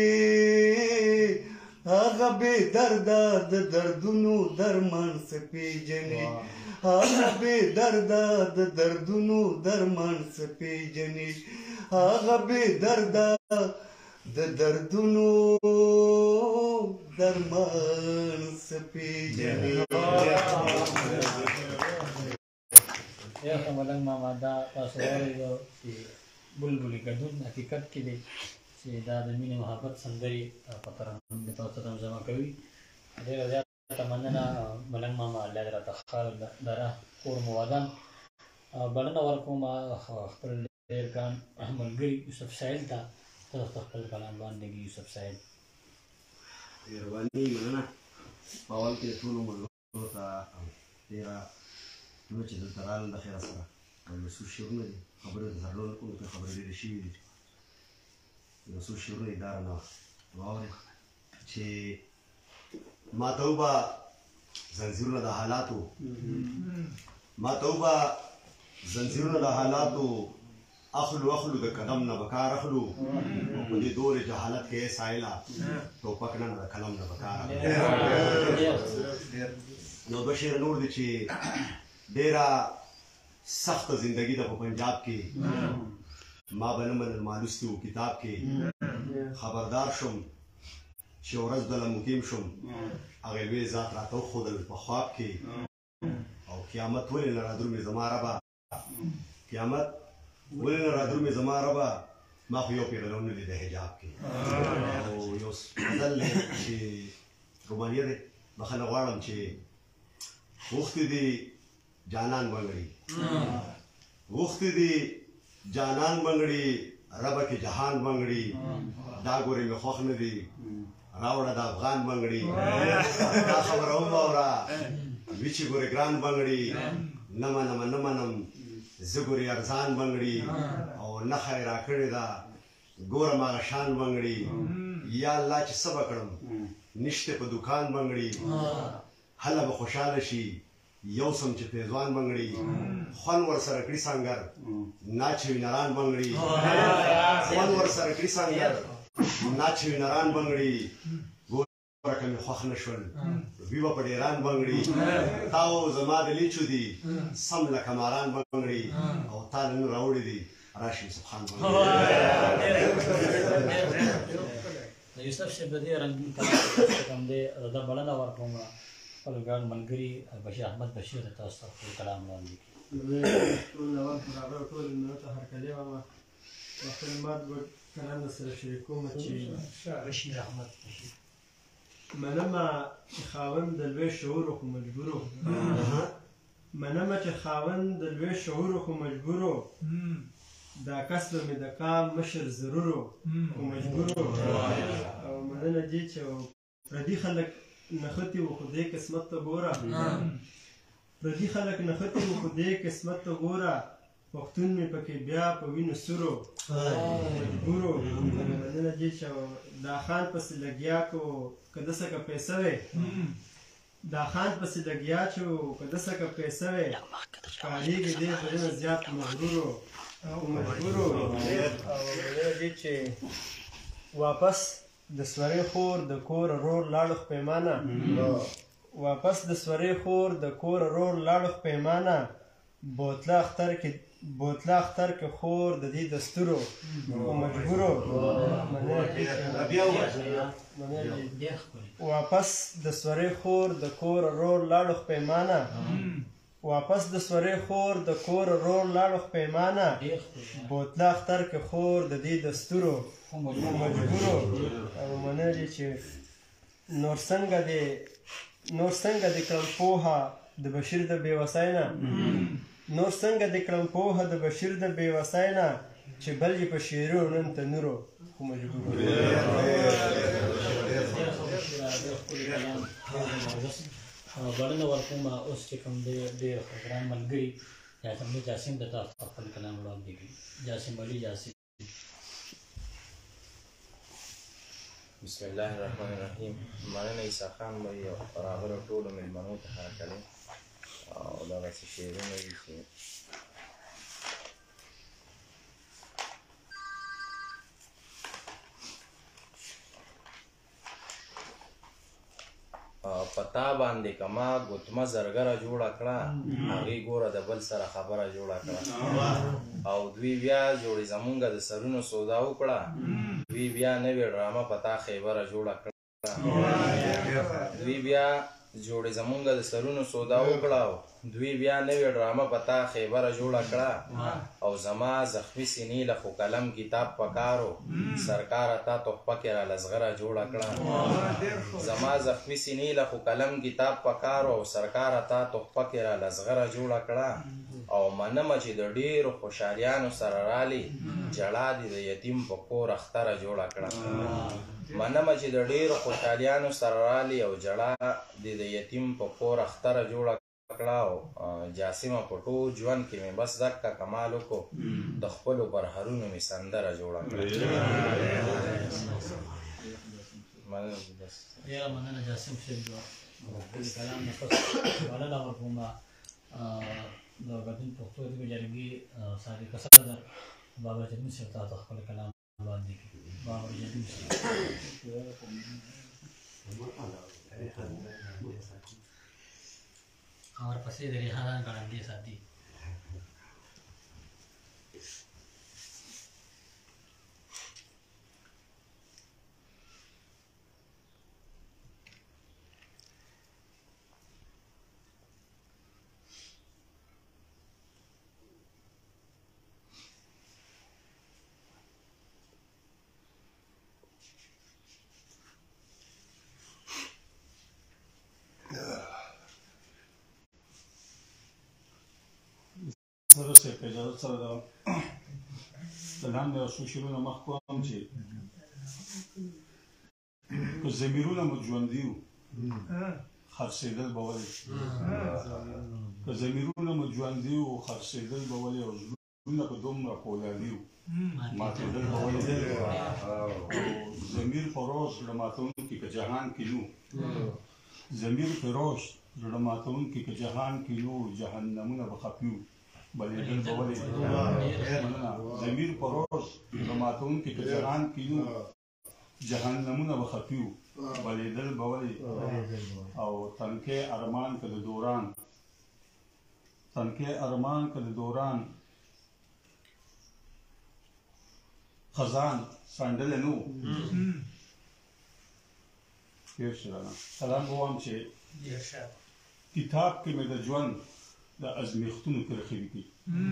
هغه بې درده د دردونو درمان څه پېژني هغه بې درده د دردونو درمان څه پېژني هغه بې درده د دردونو درمان څه پېژني یا ملنګ ماما دا تاسو واورئ چې بلبلې ګډون حقیقت کې دی چې دا د مینې محبت سندرې په ترنم د تاسو ترجمه کوي ډېره زیاته مننه ملنګ ماما الله دې راته خیر لره کور مو ودان بلنه ورکوم خپل ډېر ګران ملګري یوسف سایل ته تاسو خپل کلام باندې یوسف سایل مهرباني مننه په اول کې ټولو ملګرو ته ډېره نو چې دلته راغلل د خیره سره یو څو شعرونه دي خبرې د زرلو نه کوم ته خبرې ډېرې شوي دي یو څو شعرونه یې دا رانه واورئ چې ما ته وبه زنځیرونه د حالاتو ما ته وبه زنځیرونه د حالاتو اخلو د قدم نه به کار اخلو او په دې دور جهالت کې سایله ټوپک نه د قلم نه به کار اخلو یو دوه شعر نور دي چې ډېره سخته زندګي ده په پنجاب کې ما به نه منل مالوستي و کتاب کې خبردار شم چې ورځ دله مقیم شم هغې لوی ذات راته وښودل په خواب کې او قیامت ولې نه رادرومې زما ربه قیامت ولې نه رادرومې زما ربه ما خو یو پیرلون نه دی د حجاب کې او یو غزل دی چې رومانیه دی بخښنه غواړم چې غوښتې دي جانان بنګړي غوښتې دي جانان بنګړي ربه کې جهان بنګړي دا ګورې مې خوښ نه دي راوړه د افغان بنګړي دا خبره وواوره وي چې ګورې ګران بنګړي نه منم زه ګورې ارزان بنګړي او نښه یې راکړې ده ګورم هغه شان بنګړي یا الله چې څه به کړم نشته په دوکان بنګړي هله به خوشحاله شي یو سم چې پیزوان بنګړي خوند ورسره کړي سنګر ناچوي نران بنګړي خوند ورسره کړي سنګر ناچوي نران بنګړي ګوره که مې خوښ نه شول وي به په ډېران بنګړي تا و زما د لیچو دي سم لکه ماران بنګړي او تا نن راوړي دي راشي یوسف خان بنګړي یوسف صاحب د دې رنګین کلام دی دا بلنه ورکوم خپل ګران ملګري بشیر احمد بشیر تاسو ته خپل کلام وړاندې کړي ټول اول پر هغه ټول نه ته هرکلی وایم خپل مات به کلام سره شریکوم چې بشیر احمد بشیر منمه چې خاوند د لوی شعور خو مجبورو منمه چې خاوند د لوی شعور خو مجبورو دا کس به مې د کام مشر ضرورو خو مجبورو او مننه دې چې پردي خلک نښتي وو خو دې قسمت ته ګوره پردي خلک نښتي وو خو دې قسمت ته ګوره پښتون مې پکې بیا په وینو سورو مجبورو مننه دې چې دا خان پسې لګیا کو که دسه که پیسه وی دا خان پسې لګیا چې که دسه که پیسه وی کاریږي دې بدنه زیات مغرورو او مجبورو او مننه دې چې واپس د سورې خور د کور رور لاړو پیمانه واپس د سورې خور د کور رور لاړو پیمانه بوتله اختر کې خور د دې دستورو او مجبورو واپس د سورې خور د کور رور لاړو پیمانه واپس د سورې خور د کور رور لاړو پیمانه بوتله اختر کې خور د دې دستورو او مجبورو او منلې چې نور څنګه د کړم پوهه د بشیر د بېوسۍ نه نور څنګه د کړم پوهه د بشیر د بېوسۍ نه چې بل یې په شیرو نن تنورو خو مجبورو بلنه ورکوم اوس چې کوم دی ډېر ګران ملګري جاسم د تاسو خپل کلام وړاندې کړي جاسم علي جاسم بسم الله الرحمن الرحیم مننه عیسی خان مې راغلو ټولو مېلمنو ته هرکلی او دغسې شعرونه دي چې پتا باندې کما ګوتمه زرګره جوړه کړه هغې ګوره د بل سره خبره جوړه کړه او دوی بیا جوړې زمونږ د سرونو سودا وکړه دوی بیا نوې ډرامه پتا خیبره جوړه کړه دوی بیا جوړې زمونږ د سرونو سودا وکړه دوی بیا نوې ډرامه پتا خیبره جوړه کړه او زما زخمي سینې له خو قلم کتاب پکارو سرکاره تا تحفه کې را لزغره جوړه کړه زما زخمي سینې له خو قلم کتاب پکارو او سرکاره تا تحفه کې را لزغره جوړه کړه او منمه چې د ډېرو خوشحالیانو سره رالي جړا دې د یتیم په کور اختره جوړه کړه منمه چې د ډېرو خوشحالیانو سره رالي او جړا دې د یتیم په کور اختره جوړه کړه او جاسمه په ټول ژوند کې مې بس دکه کمال وکړو د خپلو برهرونو مې سندره جوړه کړه ډېره مننه جاسم صاحب د کلام نه پس بلنه ورکوم د ګډون پښتو ادبي جرګې سابق صدر بابا جمیل صاحب ته خپل کلام وړاندې کړي بابا جمیل صاحب और पसे दे रिहाना गाड़ी साथी سره سره په اجازه سره د لاندې او څو شعرونه مخ کوم چې که ضمیرونه مو ژوندي وو خرڅېدل به ولې که ضمیرونه مو ژوندي وو خرڅېدل به ولې او زړونه په دومره پولادي وو ماتېدل به ولې ضمیر فروش زړه ماتونکي که جهان کې نو ضمیر فروش زړه ماتونکي که جهان کې نو جهنمونه به خفي وو بلیدل به ولې ضمیر فروش زړه ماتونکي که جهان کې نو جهنمونه به خفي وو بلیدل به ولې او تنکې ارمان که د دوران تنکې ارمان که د دوران خزان سندل نو سلام بوام چې کتاب کې مې د ژوند د ازمیښتونو کرښې لیکي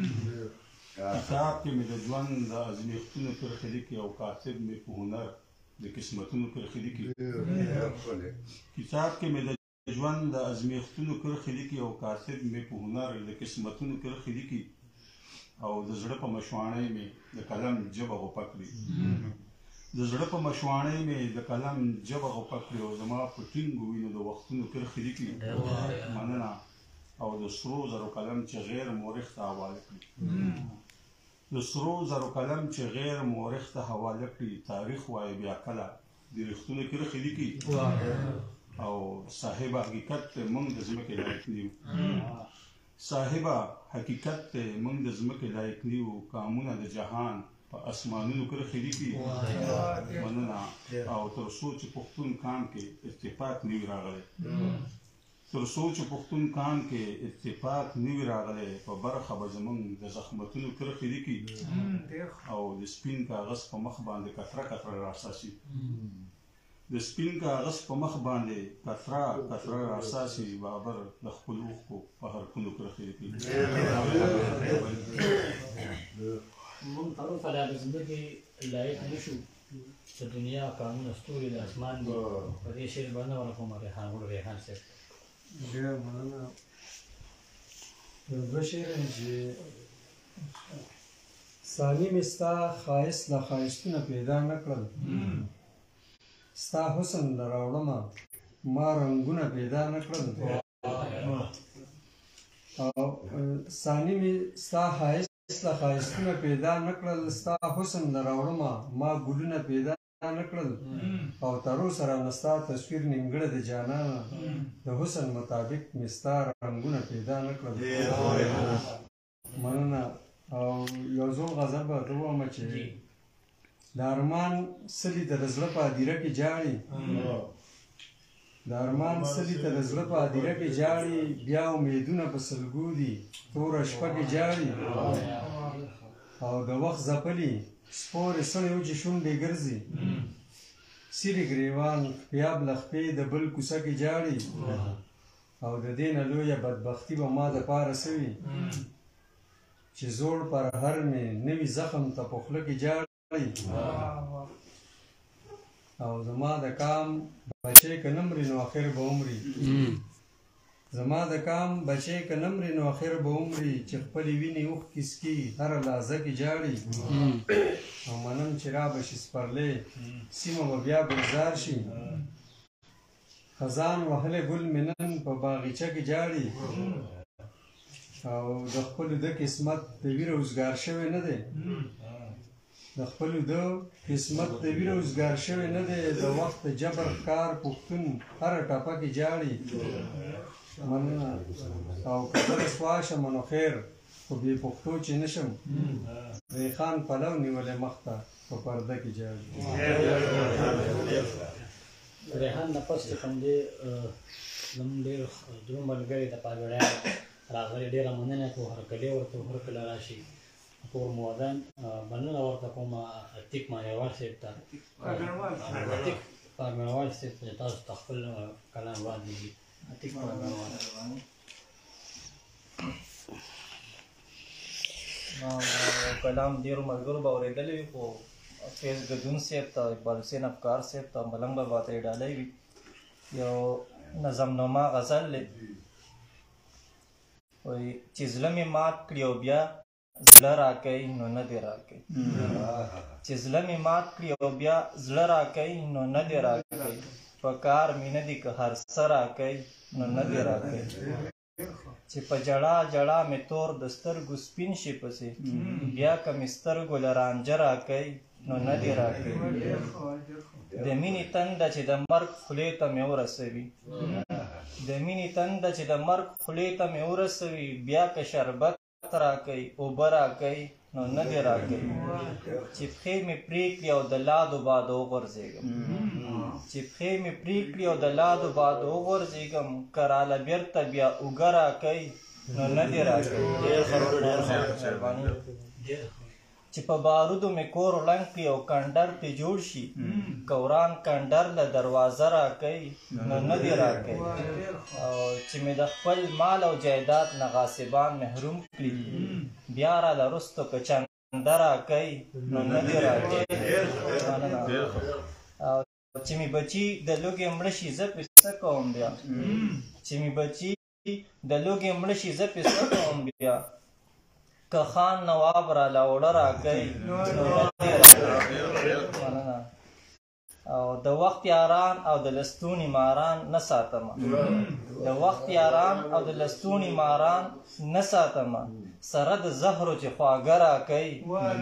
کتاب کې مې د ژوند د ازمیښتونو کرښې لیکي او کاتب مې په هنر د قسمتونو کرښې لیکي. کتاب کې مې د ژوند د ازمیښتونو کرښې لیکي او کاتب مې په هنر د قسمتونو کرښې لیکي او د زړه په مشواڼۍ مې د قلم ژبه غوپه کړي. د زړه په مشواڼۍ مې د قلم ژبه غوپه کړي او زما په ټینګو وینو د وختونو کرښې لیکي. مننه. او د سرو زرو قلم چې غیر مورخ ته حواله کړي. د سرو زرو قلم چې غیر مورخ ته حواله کړي. تاریخ وایي بیا کله د ریښتونو کرښې لیکي او صاحبه حقیقت ته موږ د ځمکې لایق نه یو. صاحبه حقیقت ته موږ د ځمکې لایق نه یو. کامونه د جهان په اسمانونو کرښې لیکي. مننه. او تر څو چې پښتون کان کې اتفاق نه وي راغلی، تر څو چې پښتون کان کې اتفاق نه وي راغلی، په برخه به زموږ د زخمتونو کرښې لیکي او د سپین کاغذ په مخ باندې کتره کتره راساسي. د سپین کاغذ په مخ باندې کتره کتره راساسي. بابر د خپل اوښکو په حرفونو کرښې لیکي. موږ پرون په دغه ځمکې لایق نه شو. د دنیا قانون ستوري د اسمان دي. په دې شعر باندې ورکوم ریحان وړو ریحان صاحب. ډېره مننه. یو دوه شعر چې ثاني مې ستا ښایست له ښایستونه پیدا نه کړل، ستا حسن له راوړمه ما رنګونه پیدا نه کړل. او ثاني مې ستا ښایست له ښایستونه پیدا نه کړل، ستا حسن له راوړمه ما ګلونه پیدا نه کړل. او تر اوسه رانه ستا تصویر نیمګړی د جانانه، د حسن مطابق مې ستا رنګونه پیدا نه کړل. مننه. او یو ځل غزل به ته ووایم چې د ارمان سلي ته د زړه په هدیره کې ژاړي، د ارمان سلي ته د زړه په هدیره کې ژاړي، بیا امیدونه په سلګو دي توره شپه کې ژاړي. او د وخت ځپلي سپورې سړې وچې شونډې ګرځي، سیرې ګریوان خپیاب له خپې د بل کوڅه کې ژاړي. او د دې نه لویه بدبختي به ما دپاره سوي چې زوړ پر هر مې نوي زخم ته په خوله کې ژاړي. او زما د کام بچی که نه مري نو اخر به عمري، زما د کام بچی که نه مري نو اخر به عمري، چې خپلې وینې اوښکې څکي هره لحظه کې ژاړي. او منم چې را به شي سپرلی سیمه به بیا ګلزار شي، خزان وهلی ګل مې نن په باغیچه کې ژاړي. او د خپلو د قسمت د ویر اوزګار شوی نه دی، د خپلو د قسمت د ویر اوزګار شوی نه دی، د وخت د جبر ښکار پښتون هره ټپه کې ژاړي. مننه. او که زه رسوا شم نو خیر، خو بې پښتو چې نه شم، ریحان پلو نیولی مخ ته په پرده کې ژاړي. ریحان نه پس چې کوم دی زموږ ډېر دروند ملګري د پالوړیان راغلي، ډېره مننه کوو. هرکلی ورته هرکله راشي کور مودان مننه ورته کوم عتیق مانیوال صاحب ته، عتیق پارمنوال صاحب ته تاسو ته خپل کلام وړاندې کړي. عتیق پارمنوال کلام ډېرو ملګرو به اورېدلی وي، خو فیض ګدون صاحب ته، اقبال حسین افکار صاحب ته، ملنګ بابا ته یې ډالۍ وي. یو نظم نما غزل دی، وایي چې زړه مې مات کړي او بیا زړه راکوي نو نه دې راکوي، چې زړه مې مات کړي او بیا زړه راکوي نو نه دې راکوي، په کار مې نه دي که هر څه راکوي نو نه دې راکوي، چې په جړا جړا مې تور د سترګو سپین شي پسې، بیا که مې سترګو له رانجه راکوي نو نه دې راکوي، د مینې تنده چې د مرګ خولې ته مې ورسوي، د مینې تنده چې د مرګ خولې ته مې ورسوي، بیا که شربت راکوي اوبه راکوي نو نه دې راکوي، چې پښې مې پرې کړي او د لادو بادو وغورځېږم، چې پښې مې پرې کړي او د لادو بادو وغورځېږم، که راله بېرته بیا اوږه راکوي نو نه دې راکوي، چې په بارودو مې کور ړنګ کړي او کنډر پې جوړ شي، که وران کنډر له دروازه راکوي نو نه دې راکوي، او چې مې د خپل مال او جایداد نه غاصبان محروم کړي، بیا راله وروستو که چنده راکوي نو نه دې راکوي. چې مې بچي د لوږې مړه شي زه پې څه کوم بیا چې مې بچي د لوږې مړه شي زه پې څه کوم بیا که خان نواب راله اوړه راکوي مننه او د وخت یاران او د لستوڼي ماران نه ساتمه د وخت یاران او د لستوڼي ماران نه ساتمه سره د زهرو چې خواږه راکوي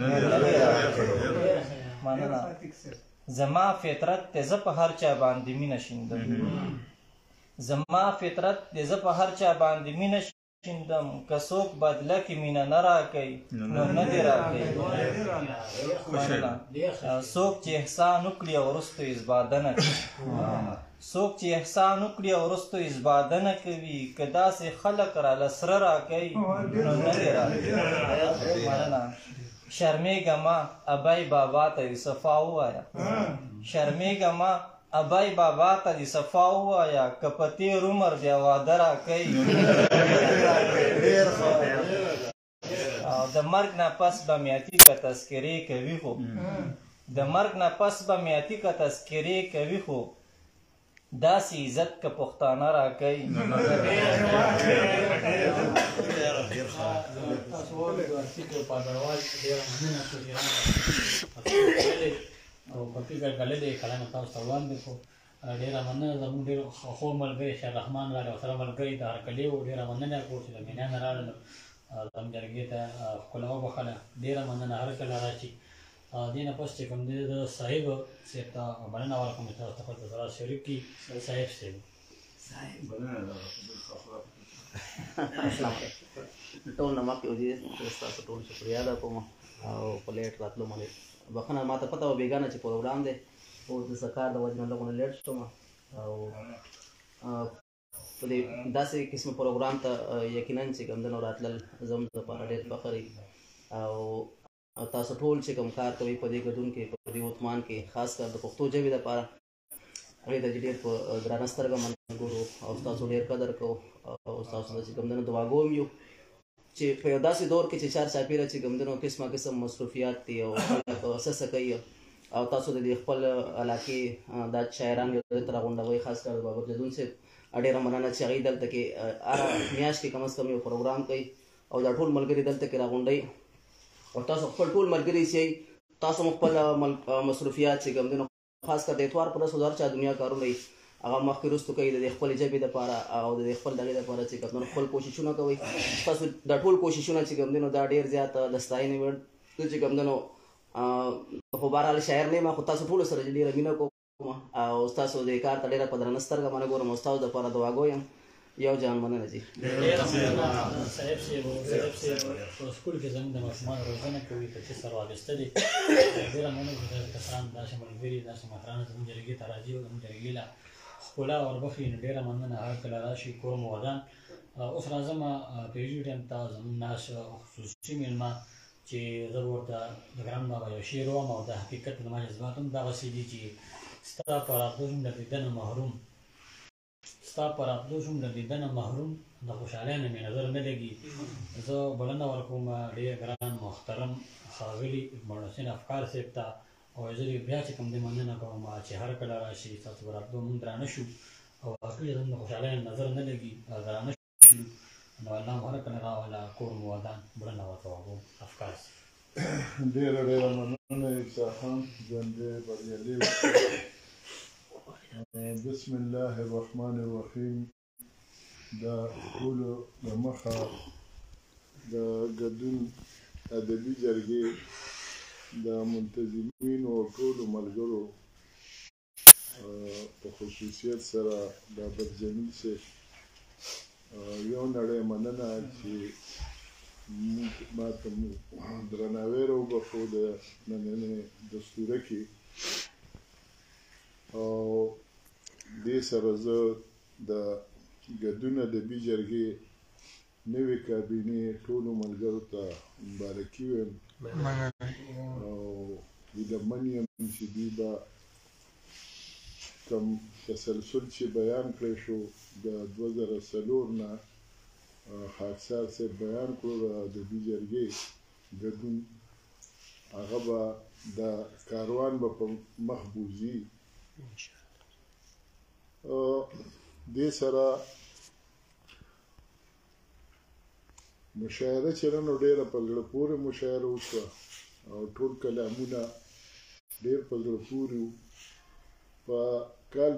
مننه زما فطرت دی زه په هر چا باندې مینه شیندم زما فطرت دی زه په هر چا باندې مینه شیندم که څوک بدله کې مینه نه راکوي نو نه دې راکوي څوک چې احسان وکړي او وروسته یې زباده نه کوي څوک چې احسان وکړي او وروسته یې زباده نه کوي که داسې خلک راله سره راکوي نو نه دې راکوي مننه شرمېږه ما ابای بابا ته دې صفا ووایه شرمېږه ما ابای بابا ته دې صفا ووایه که په تېر عمر بیا واده راکوي او د مرګ نه پس به مې اتیکه تذکرې کوي خو د مرګ نه پس به مې اتیکه تذکرې کوي خو داسې عزت که پښتانه راکوي او په فکر کله دې کلام تاسو ته وړاندې کړو ډېره مننه زموږ ډېر ښه ملګری شاه رحمان راغی ورسره ملګري د هرکلي وو ډېره مننه یې کړو چې د مینیان راغلل زموږ جرګې ته ښکلا وبخله ډېره مننه هر کله راشي دې نه پس چې کوم دی د صاحب صاحب ته مننه ورکوم چې تاسو ته په سره شریک کړي صاحب ټول نه مخکې ودې ستاسو ټول شکریا ادا کوم او په لیټ راتلو باندې بخښنه ما ته پته وه بېګانه چې پروګرام دی او د سکار د وجې نه لږونه لیټ شوم او په دې داسې قسم پروګرام ته یقینا چې کوم دی نو راتلل زموږ دپاره ډېر فخر او تاسو ټول چې کوم کار کوئ په دې ګډون کې په دې عثمان کې خاص کر د پښتو ژبې دپاره هغې ته چې ډېر په ګرانه سترګه باندې ګورو او ستاسو ډېر قدر کوو او ستاسو د چې کوم دی نو دعاګو هم یو چې په یو داسې دور کې چې چار چاپېره چې کوم دی نو قسمه قسم مصروفیات دي او خلک څه کوي او تاسو د دې خپل علاقې دا شاعران یو ځای ته راغونډوئ خاص کر د بابر جدون صاحب ډېره مننه چې هغوی دلته کې هره میاشت کې کم از کم یو پروګرام کوي او دا ټول ملګري دلته کې راغونډوئ او تاسو خپل ټول ملګري چې تاسو هم خپل مصروفیات چې کوم دی نو خاص کر د اتوار په ورځ هر چا دنیا کارونه وي هغه مخکې وروستو کوي د دې خپلې ژبې دپاره او د دې خپل دغې دپاره چې کوم خپل کوششونه کوئ تاسو دا ټول کوششونه چې کوم دی نو دا ډېر زیات د ستاینې وړ چې کوم دی نو خو بهرحال شاعر نه یم خو تاسو ټولو سره چې ډېره مینه کوم او ستاسو دې کار ته ډېره په درنه سترګه باندې ګورم او ستاسو دپاره دعاګو یم یو جان مننه جي صاحب صاحب په سکول کې زموږ د ماشومانو روزنه کوي تاسو سره واغسته دي ډېره مننه چې کسان داسې ملګري داسې مهران زموږ جرګې ته راځي او زموږ جرګې له ښکلا وربخښي نو ډېره مننه هر کله راشي کور مو ودان اوس راځم په یوه ټایم ته زموږ ناس خصوصي مېلمه چې زه به ورته د ګران بابا یو شعر وایم او د حقیقت زما جذبات هم دغسې دي چې ستا په راتلو شوم د دیدنه محروم ستا په راتلو شوم د دیدنه محروم د خوشحالۍ نه مې نظر نه لګي زه بلنه ورکوم ډېر ګران محترم ښاغلي مړحسین افکار صاحب ته او زه بیا چې کوم دی مننه کوم چې هر کله راشي ستاسو په راتلو مونږ درانه شو او واقعي زموږ د خوشحالۍ نظر نه لګي درانه شو نو الله مو هر کله راوله کور مو ودان بلنه ورکوم افکار ډېره ډېره مننه عیسی خان ژوندی بریالي بسم الله الرحمن الرحیم دا ټولو د مخه د ګډون ادبي جرګې د منتظمینو او ټولو ملګرو په خصوصیت سره د برجمیل صاحب یو نړۍ مننه چې ما ته درناوی راوبخښو د نننۍ دستوره کې او دې سره زه د ګډون ادبي جرګې نوې کابینې ټولو ملګرو ته مبارکي وایم او هیلهمن یم چې دوی به کوم تسلسل چې بیان کړی شو د 2004 نه خاکسار صاحب بیان کړو د ادبي جرګې ګډون هغه به د کاروان به په مخ بوځي دې سره مشاعره چې نن ډېره په زړه پورې مشاعره وشوه او ټول کلامونه ډېر په زړه پورې وو. په کال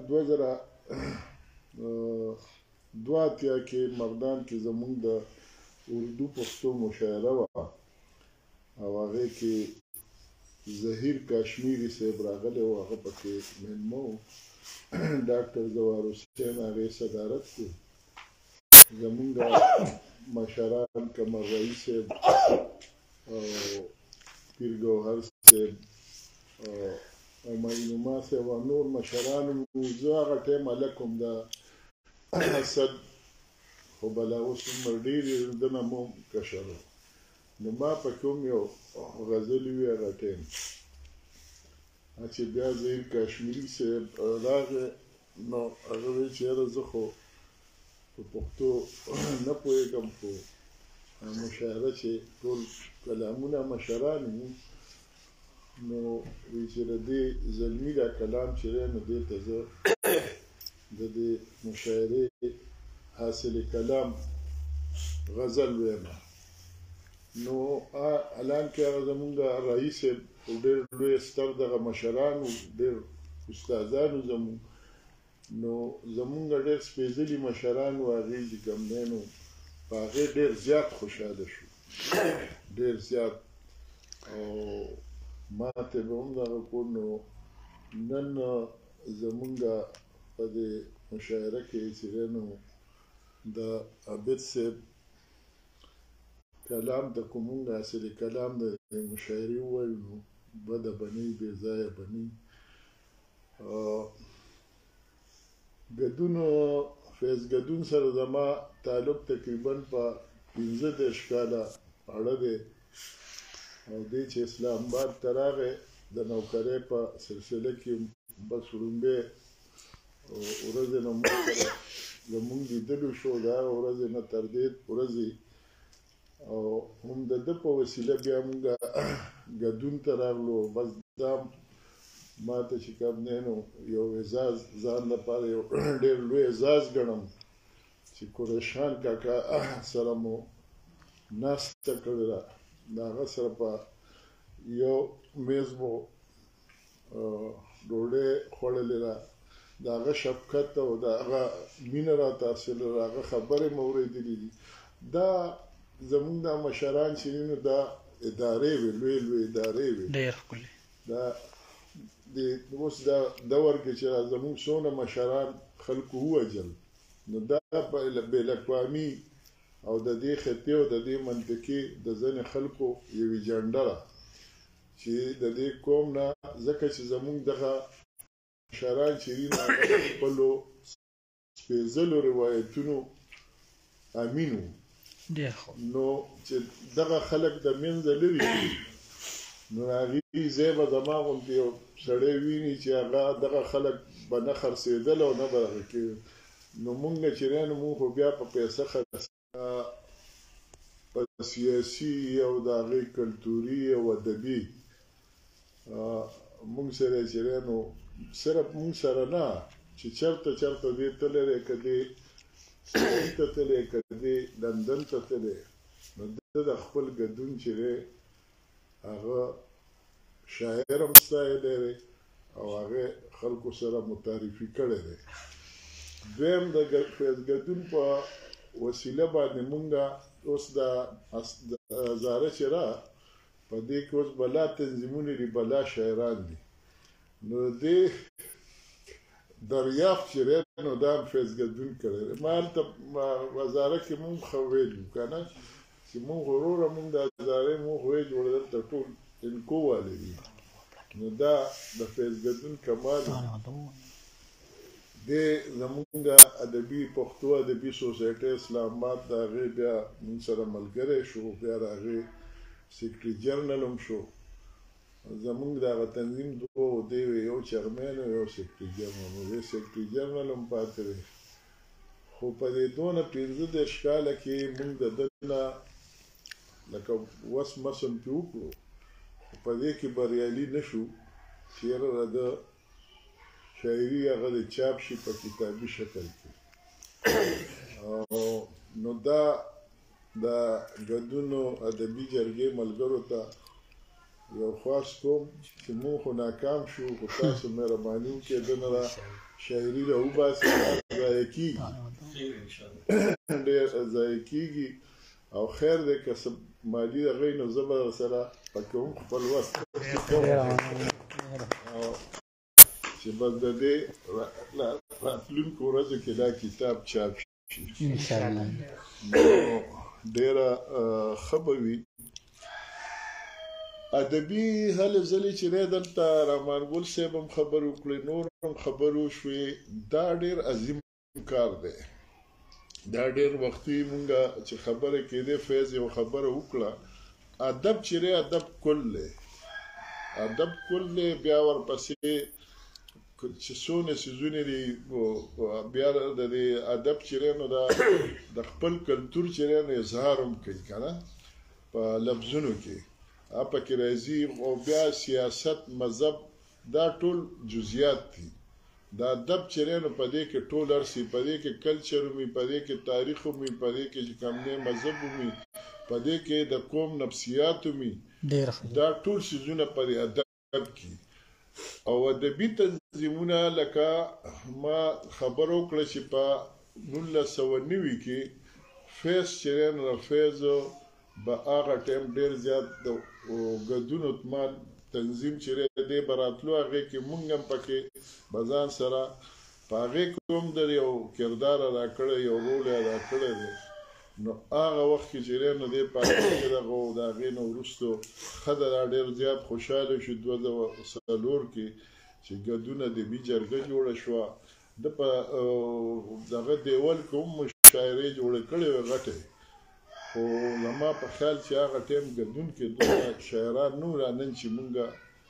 2002 کې مردان کې زموږ د اردو پښتو مشاعره وه او هغې کې ظهیر کاشمیری صاحب راغلی و، هغه پکې مېلمه و. ډاکټر جوار حسین هغې صدارت کوي. زموږ مشران قمر رئیس صاحب او پیر ګوهر صاحب او معینوما صاحب او نور مشران وو. زه هغه ټایم هلک وم، د اسد خو بلا اوس عمر ډېر یې ده نه مو کشر و. نو ما پکې هم یو غزلې وې هغه ټایم چې بیا ظهیر کاشمیري صاحب راغی نو هغه وایي چې یاره زه خو په پښتو نه پوهېږم، خو مشاعره چې ټول کلامونه مشران وو نو وایي چې د دې زلمي دا کلام چې دی نو دې ته زه د دې مشاعرې حاصل کلام غزل ویم. نو الان کې هغه زمونږ رئیس ډېر لوی ستر دغه مشران وو، ډېر استادان وو زمونږ. نو زمونږ ډېر سپېڅلي مشران وو، هغې چې کوم دی نو په هغې ډېر زیات خوشحاله شو، ډېر زیات. او ما ته به هم دغه کړو. نو نن زمونږ په دې مشاعره کې چې دی نو د عابد صاحب کلام د کومونږ حاصل کلام د مشاعرې ووایو نو بده بنۍ بې ځایه بنۍ. ګدون فیض ګدون سره زما تعلق تقریبا په 15 کاله اړه دی او دی چې اسلام آباد ته راغی د نوکرۍ په سلسله کې بس وړومبۍ ورځې نه موږ سره زموږ لیدلو شو. د هغه ورځې نه تر دې ورځې او هم د ده په وسیله بیا موږ ګدون ته راغلو. بس دا ما ته چې کوم دی نو یو اعزاز ځان لپاره یو ډېر لوی اعزاز ګڼم چې قریش خان کاکا سره مو ناسته کړې ده، د هغه سره په یو میز مو ډوډۍ خوړلې ده. د هغه شفقت او د هغه مینه راته حاصله ده، هغه خبرې مو اورېدلې دي. دا زمونږ دا مشران چې دي نو دا ادارې وې، لوی لوی ادارې وې. ډېر ښکلې. دا د اوس دا دور کې چې زمونږ څونه مشران خلکو ووژل نو دا بین الاقوامي او د دې خطې او د دې منطقې د ځینې خلکو یو ایجنډه ده چې د دې قوم نه ځکه چې زمونږ دغه مشران چې دي نو هغه خپلو سپېڅلو روایتونو امین وو. نو چې دغه خلک د منځه لرې کړي نو هغې ځای به زما غوندې یو سړی ویني چې هغه دغه خلک به نه خرڅېدل او نه به هغه کېدل. نو مونږ چې دی نو مونږ خو بیا په پیسه په سیاسي او د هغې کلتوري او ادبي مونږ سره چې دی نو صرف مونږ سره نه چې چېرته چېرته دی تللی دی که دی سویل ته تللی که دی لندن ته تللی نو ده د خپل ګدون چې دی هغه شاعر هم ستایلی دی او هغې خلکو سره متعارفي کړی دی. دویم د فیض ګدون په وسیله باندې مونږ اوس د هزاره چې را په دې کې اوس بلا تنظیمونه دي، بلا شاعران دي. نو دې دریافت چې دی نو دا هم فیض ګدون کړی دی. ما هلته هزاره کې مونږ ښه ویلي که نه چې مونږ وروره مونږ د هزارې مونږ ویې جوړه دلته ټول انکو والې دي. نو دا د فیض ګدون کمال دی. زمونږ ادبي پښتو ادبي سوسایټۍ اسلام آباد د هغې بیا مونږ سره ملګری شو، بیا د هغې سیکرټري جنرال هم شو. زمونږ د هغه تنظیم دوه عهدې وې، یو چیرمین او یو سیکرټري جنرال و. دی سیکرټري جنرال هم پاتې دی. خو په دې 15 کاله کې مونږ د ده نه لکه وس مسم پې وکړو، خو په دې کې بریالي نه شو چې یاره د ده شاعري هغه د چاپ شي په کتابي شکل کې. نو دا د ګډونو ادبي جرګې ملګرو ته یو خواست کوم چې موږ خو ناکام شو، خو تاسو مهرباني وکړئ دنه را شاعري راوباسئ، ضایع کېږي، ډېر ضایع کېږي او خیر دی که څه مالي هغوی نو زه به سره پکې هم خپل وس کوم چې بس د دې راتلونکو ورځو کې دا کتاب چاپ شي انشاءالله. نو ډېره ښه به وي. ادبي هلې ځلې چې دی دلته رحمان ګل صاحب هم خبرې وکړې، نور هم خبرې وشوې. دا ډېر عظیم کار دی. دا ډېر وختي مونږه چې خبره کېدې فیض یو خبره وکړه، ادب چې دی ادب کل دی، ادب کل دی. بیا ورپسې چې څونه څیزونه دي بیا د دې ادب چې دی نو دا د خپل کلتور چې دی نو اظهار هم کوي که نه په لفظونو کې پکې راځي. او بیا سیاست مذهب دا ټول جزئیات دي. دا ادب چې دی نو په دې کې ټول ارسي، په دې کې کلچر وي، په دې کې تاریخ وي، په دې کې چې کوم دی مذهب وي، په دې کې د قوم نفسیات وي، دا ټول څیزونه په دې ادب کې. او ادبي تنظیمونه لکه ما خبر وکړه چې په 1990 کې فیض چې دی نو فیض به هغه ټایم ډېر زیات د ګډون اتمان تنظیم چې دی به راتلو، هغې کې مونږ هم پکې به ځان سره په هغې کې هم د یو کردار ادا کړی، یو رول یې ادا کړی دی. نو هغه وخت کې چې دی نو دی په هغې کې دغه د هغې نه وروستو ښه ده دا ډېر زیات خوشحاله شو 2004 کې چې ګډون ادبي جرګه جوړه شوه. ده په دغه دیوال کې هم مشاعرې جوړې کړې وې غټې، خو زما په خیال چې هغه ټایم ګډون کې دومره شاعران نه وو. نن چې مونږه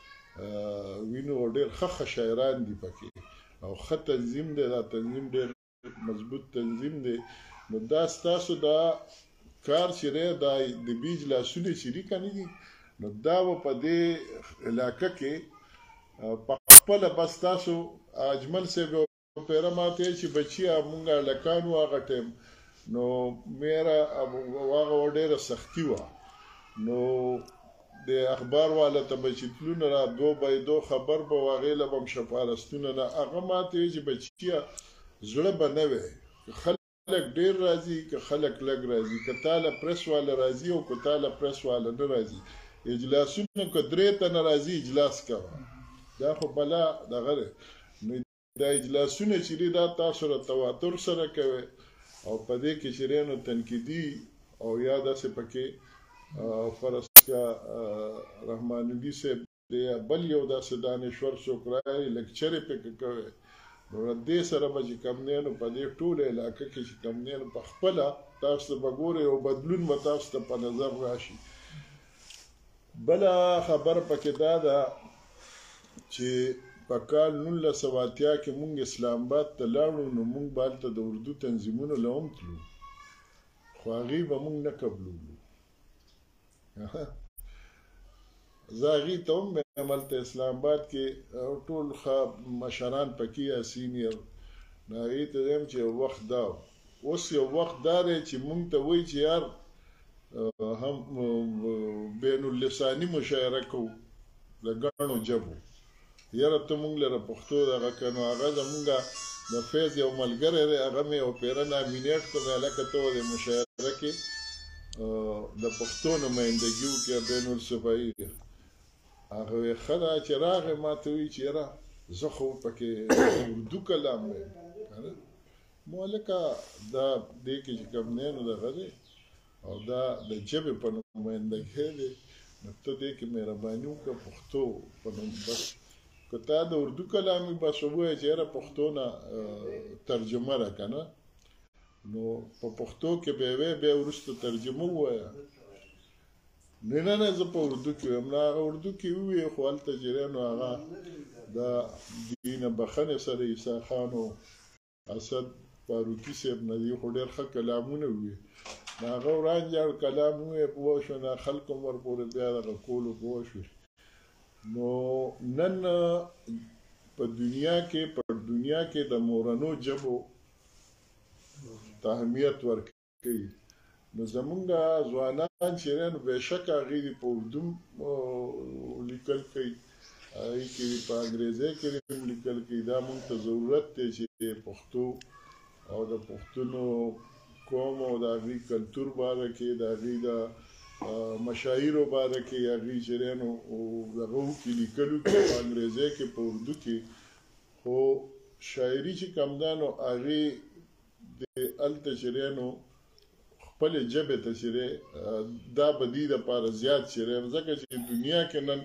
وینو ډېر ښه شاعران دي پکې او ښه تنظیم دی، دا تنظیم ډېر مضبوط تنظیم دی. نو دا ستاسو دا کار چې دی دا ادبي اجلاسونه چې دي که نه دي نو دا به په دې علاقه کې په خپله بس تاسو اجمل صاحب یو پیره ماته یې چې بچیه مونږ هلکان وو هغه ټایم نو میره هغه ډېره سختي وه. نو د اخبار والا ته به چې تلونه را 2x2 خبر به و هغې له به هم شفارستونه نه هغه ماته وایي چې بچیه زړه به نه وی که خلک ډېر راځي که خلک لږ راځي، که تاله پرس والا راځي او که تاله پرس والا نه راځي، اجلاسونه که 3 تنه راځي اجلاس کوه، دا خو بلا دغه دی. نو دا اجلاسونه چې دي دا تاسو را تواتر سره کوئ او په دې کې چې دی نو تنقیدي او یا داسې پکې فرض کا رحمان الدین صاحب دی یا بل یو داسې دانشور څوک راغی لیکچر یې پکې کوی، نو دې سره به چې کوم دی نو په دې ټوله علاقه کې چې کوم دی نو په خپله تاسو ته به ګورئ او بدلون به تاسو ته په نظر راشي. بله خبره پکې دا ده چې په کال 1980 کې مونږ اسلام آباد ته لاړو نو مونږ به هلته د اردو تنظیمونو له هم تلو، خو هغې به مونږ نه قبلولو. زه هغې ته هم وایم هلته اسلام آباد کې ټول ښه مشران پکې یا سینیر، نو هغې ته وایم چې یو وخت دا اوس یو وخت دا دی چې مونږ ته وایي چې یار هم بین اللساني مشاعره کوو د ګڼو ژبو، یاره ته مونږ لره پښتو دغه که نو هغه زمونږه د فیض یو ملګری دی هغه مې یو پیره نامینیټ کړو هلکه ته د مشاعره کې د پښتو نمایندګي وکړه بین الصوبایي. هغه وایي ښه ده چې راغی ما ته وایي چې یاره زه خو پکې اردو کلام وایم که نه، مو هلکه دا دې کې چې کوم دی نو دغه دی او دا د ژبې په نمایندګۍ دی، نو ته دې کې مهرباني وکړه پښتو په نوم بس که تا د اردو کلامي بس ووایه چې یاره پښتو نه ترجمه ده که نه، نو په پښتو کې به یې وایې بیا وروسته ترجمه ووایه. نه نه زه په اردو کې وایم، نو هغه اردو کې ووایې خو هلته چې دی نو هغه د دینه بخنې سره عیسی خان او اسد فاروقي صاحب نه دي خو ډېر ښه کلامونه ووایي، نو هغه ورانجاړ کلام ووایې پوه شو، نه خلک هم ورپورې بیا دغه کولو پوه شوې. نو نن په دنیا کې په دنیا کې د مورنو ژبو ته اهمیت ورکوي. نو زمونږ ځوانان چې نو بېشکه هغوی دې په اردو لیکل کوي، هغوی کې په انګریزۍ کې هم لیکل کوي. دا مونږ ته ضرورت دی چې پښتو او د پښتنو قوم او د هغوی کلتور باره کې، د هغوی د مشاعرو باره کې هغوی چې نو دغه وکړي، لیکل وکړي په انګریزۍ کې، په اردو کې. خو شاعري چې کوم ده نو هغې د هلته چې نو خپلې ژبې ته چې دا به دې دپاره زیات چې ځکه چې دنیا کې نن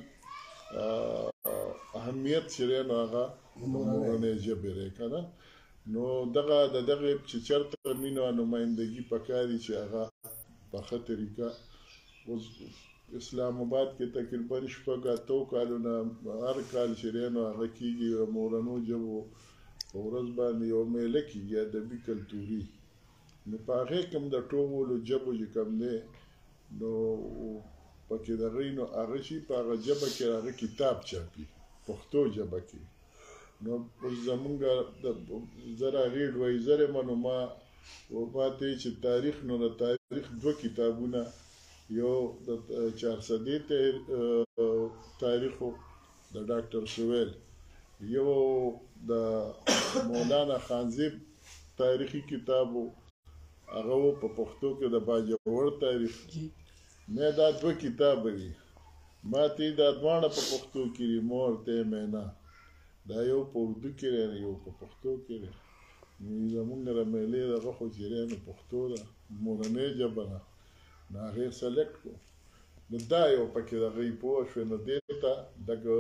اهمیت چې نو هغه مورنۍ ژبې دی که نه. نو دغه د دغې چې چېرته مینه نمایندګي پکار دي چې هغه په ښه طریقه اوس اسلام آباد کې تقریبا 6-8 کالونه هر کال چې نو هغه کېږي مورنو ژبو په ورځ باندې یو میله کېږي ادبي کلتوري. نو په هغې کې هم د ټولو ژبو چې کوم دی نو پکې د هغوی نو هغه شي په هغه ژبه کې هغه کتاب چاپي پښتو ژبه کې. نو اوس زمونږ زه د هغې ډوایزر یم نو ما ورپاتې چې تاریخ نو د تاریخ 2 کتابونه، یو د 400 تاریخو د ډاکټر سویل، یو د مولانا خانزیب تاریخي کتابو هغه په پښتو کې د باجوړ تاریخ. مې دا 2 کتابه دي، ما ته دا دواړه په پښتو کې دي، مور ته مینا دا یو په اردو کې دی یو په پښتو کې دی. زمونږ د میلې دغه خو چې دی نو پښتو ده مورنۍ ژبه ده، نو هغې سلیکټ کړو. نو دا یو پکې د هغوی پوه شوې نو دې ته دغه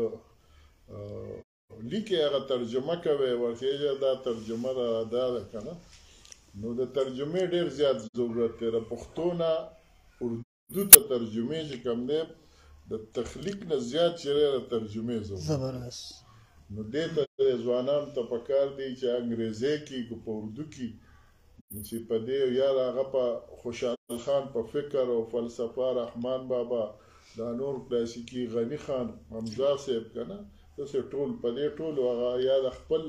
لیکې هغه ترجمه کوي ورته دا ترجمه دا ده که نه. نو د ترجمې ډېر زیات ضرورت دی. د پښتو نه اردو ته ترجمې چې کوم دی د تخلیق نه زیات چې دی د ترجمې ضرورت. نو دې ته ځوانانو ته پکار دی چې انګریزۍ کې که په اردو کې چې په دې یا هغه په خوشحال خان په فکر او فلسفه، رحمان بابا، دا نور کلاسیکي، غني خان، حمزه صاحب که نه داسې ټول په دې ټولو هغه یا د خپل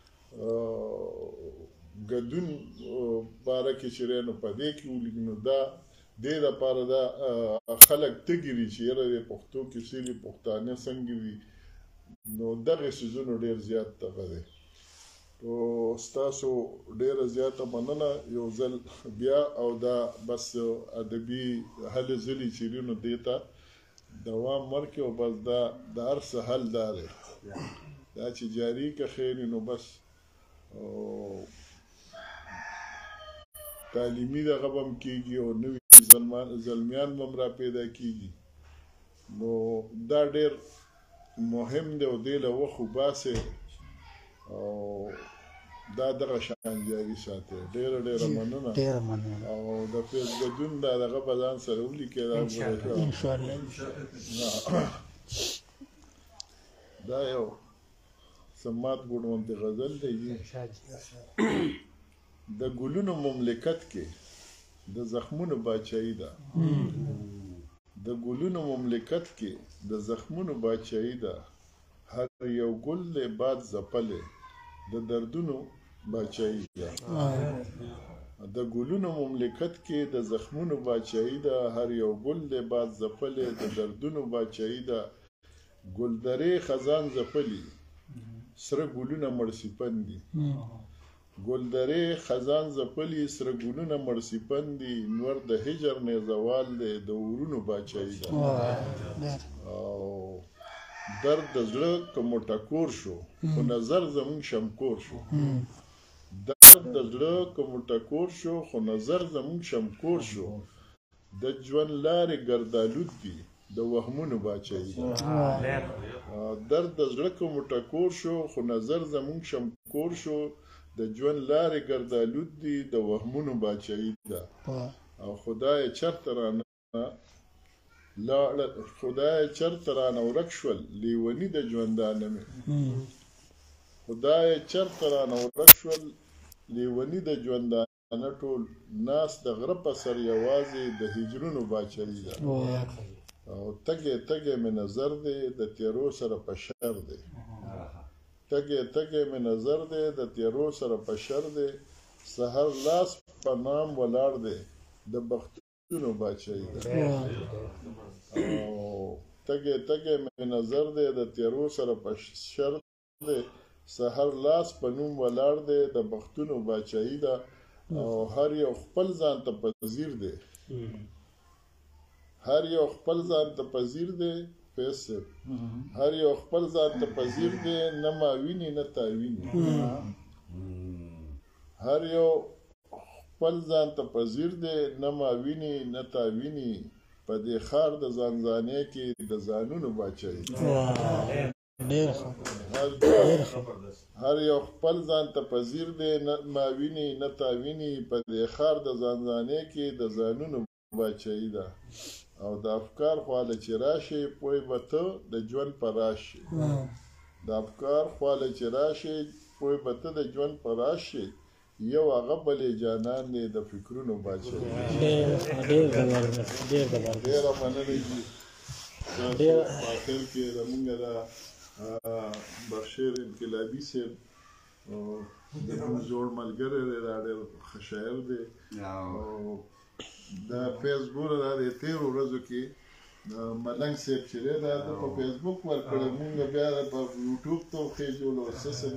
ګډون باره کې چې دی نو په دې کې ولیکي. نو دا دې دپاره دا خلک تږي دي چې یاره د پښتو کیسې دي، پښتانه څنګه دي. نو دغې څیزونو ډېر زیات دغه دی. نو ستاسو ډېره زیاته مننه یو ځل بیا، او دا بس ادبي هلې ځلې چې دي نو دې ته دوام ورکړي، او بس دا د هر څه حل دا دی دا چې جاري که خیر نو بس تعلیمي دغه به هم کېږي او نوي زلمیان به هم را پیدا کېږي. نو دا ډېر مهم دی او دې له وخت وباسئ او دا دغه شان جاري ساتئ. ډېره ډېره مننه او د فیس ګډون دا دغه به ځان سره ولیکئ. دا یو سمات ګوډونتې غزل دی. د ګلونو مملکت کې د زخمونو باچایي ده، د ګلونو مملکت کې د زخمونو باچایي ده، هر یو ګل دی باد ځپلی د دردونو باچایي ده. د ګلونو مملکت کې د زخمونو باچایي ده، هر یو ګل دی باد ځپلی د دردونو باچایي ده. ګلدرې خزان ځپلي سره ګلونه مړسیپن دي، ګلدرې خزان ځپلي سره ګلونه مړسیپن دي. نور د هجر نه زوال دی د ورونو باچایي ده. او درد د زړه که مو ټکور شو خو نظر زمونږ شمکور شو، درد د زړه که مو ټکور شو خو نظر زمونږ شمکور شو. د ژوند لارې ګردالود دي د وهمونو باچایي ده. درد د زړه که مو ټکور شو خو نظر زمونږ شمکور شو، د ژوند لارې ګردالود دي د وهمونو باچایي ده. او خدای چرته رانه خدای چرته رانه ورک شول لیوني د ژوندانه مې، خدای چرته رانه ورک شول لیوني د ژوندانه، ټول ناس د غره په سر یوازې د هجرونو باچایي ده. او تږی تږی مې نظر دی د تیرو سره په شر دی، تګې تګې مې نظر دی د تیرو سره په شر دی سحر لاس په نام ولاړ دی د بختونو باچایي ده او تګې تګې مې نظر دی د تیرو سره په شر دی سحر لاس په نوم ولاړ دی د بختونو باچایي ده او هر یو خپل ځان ته پذیر دی هر یو خپل ځان ته پذیر دی فیصل هر یو خپل ځان ته پذیر دی نه ماویني نه تاویني هر یو خپل ځان ته پذیر دی نه ماویني نه تاویني په دې ښار د ځانځانۍ کې د ځانونو باچایي هر یو خپل ځان ته پذیر دی نه ماویني نه تاویني په دې ښار د ځانځانۍ کې د ځانونو باچایي ده او د افکار خواله چې راشي پوی به ته د ژوند په راشي د افکار خواله چې راشي پوی به ته د ژوند په راشي یو هغه بلې جانان دی د فکرونو باچایي ډېره مننه دي په آخر کې زمونږ د بخشیر انقلابي صاحب زموږ زوړ ملګری دی دا ډېر ښه شاعر دی او د فیسبوک د تیرو ورځو کې ملنګ صاحب چې دی دا په فیسبوک ورکړی مونږ بیا په یوټیوب ته وخېژولو څه څه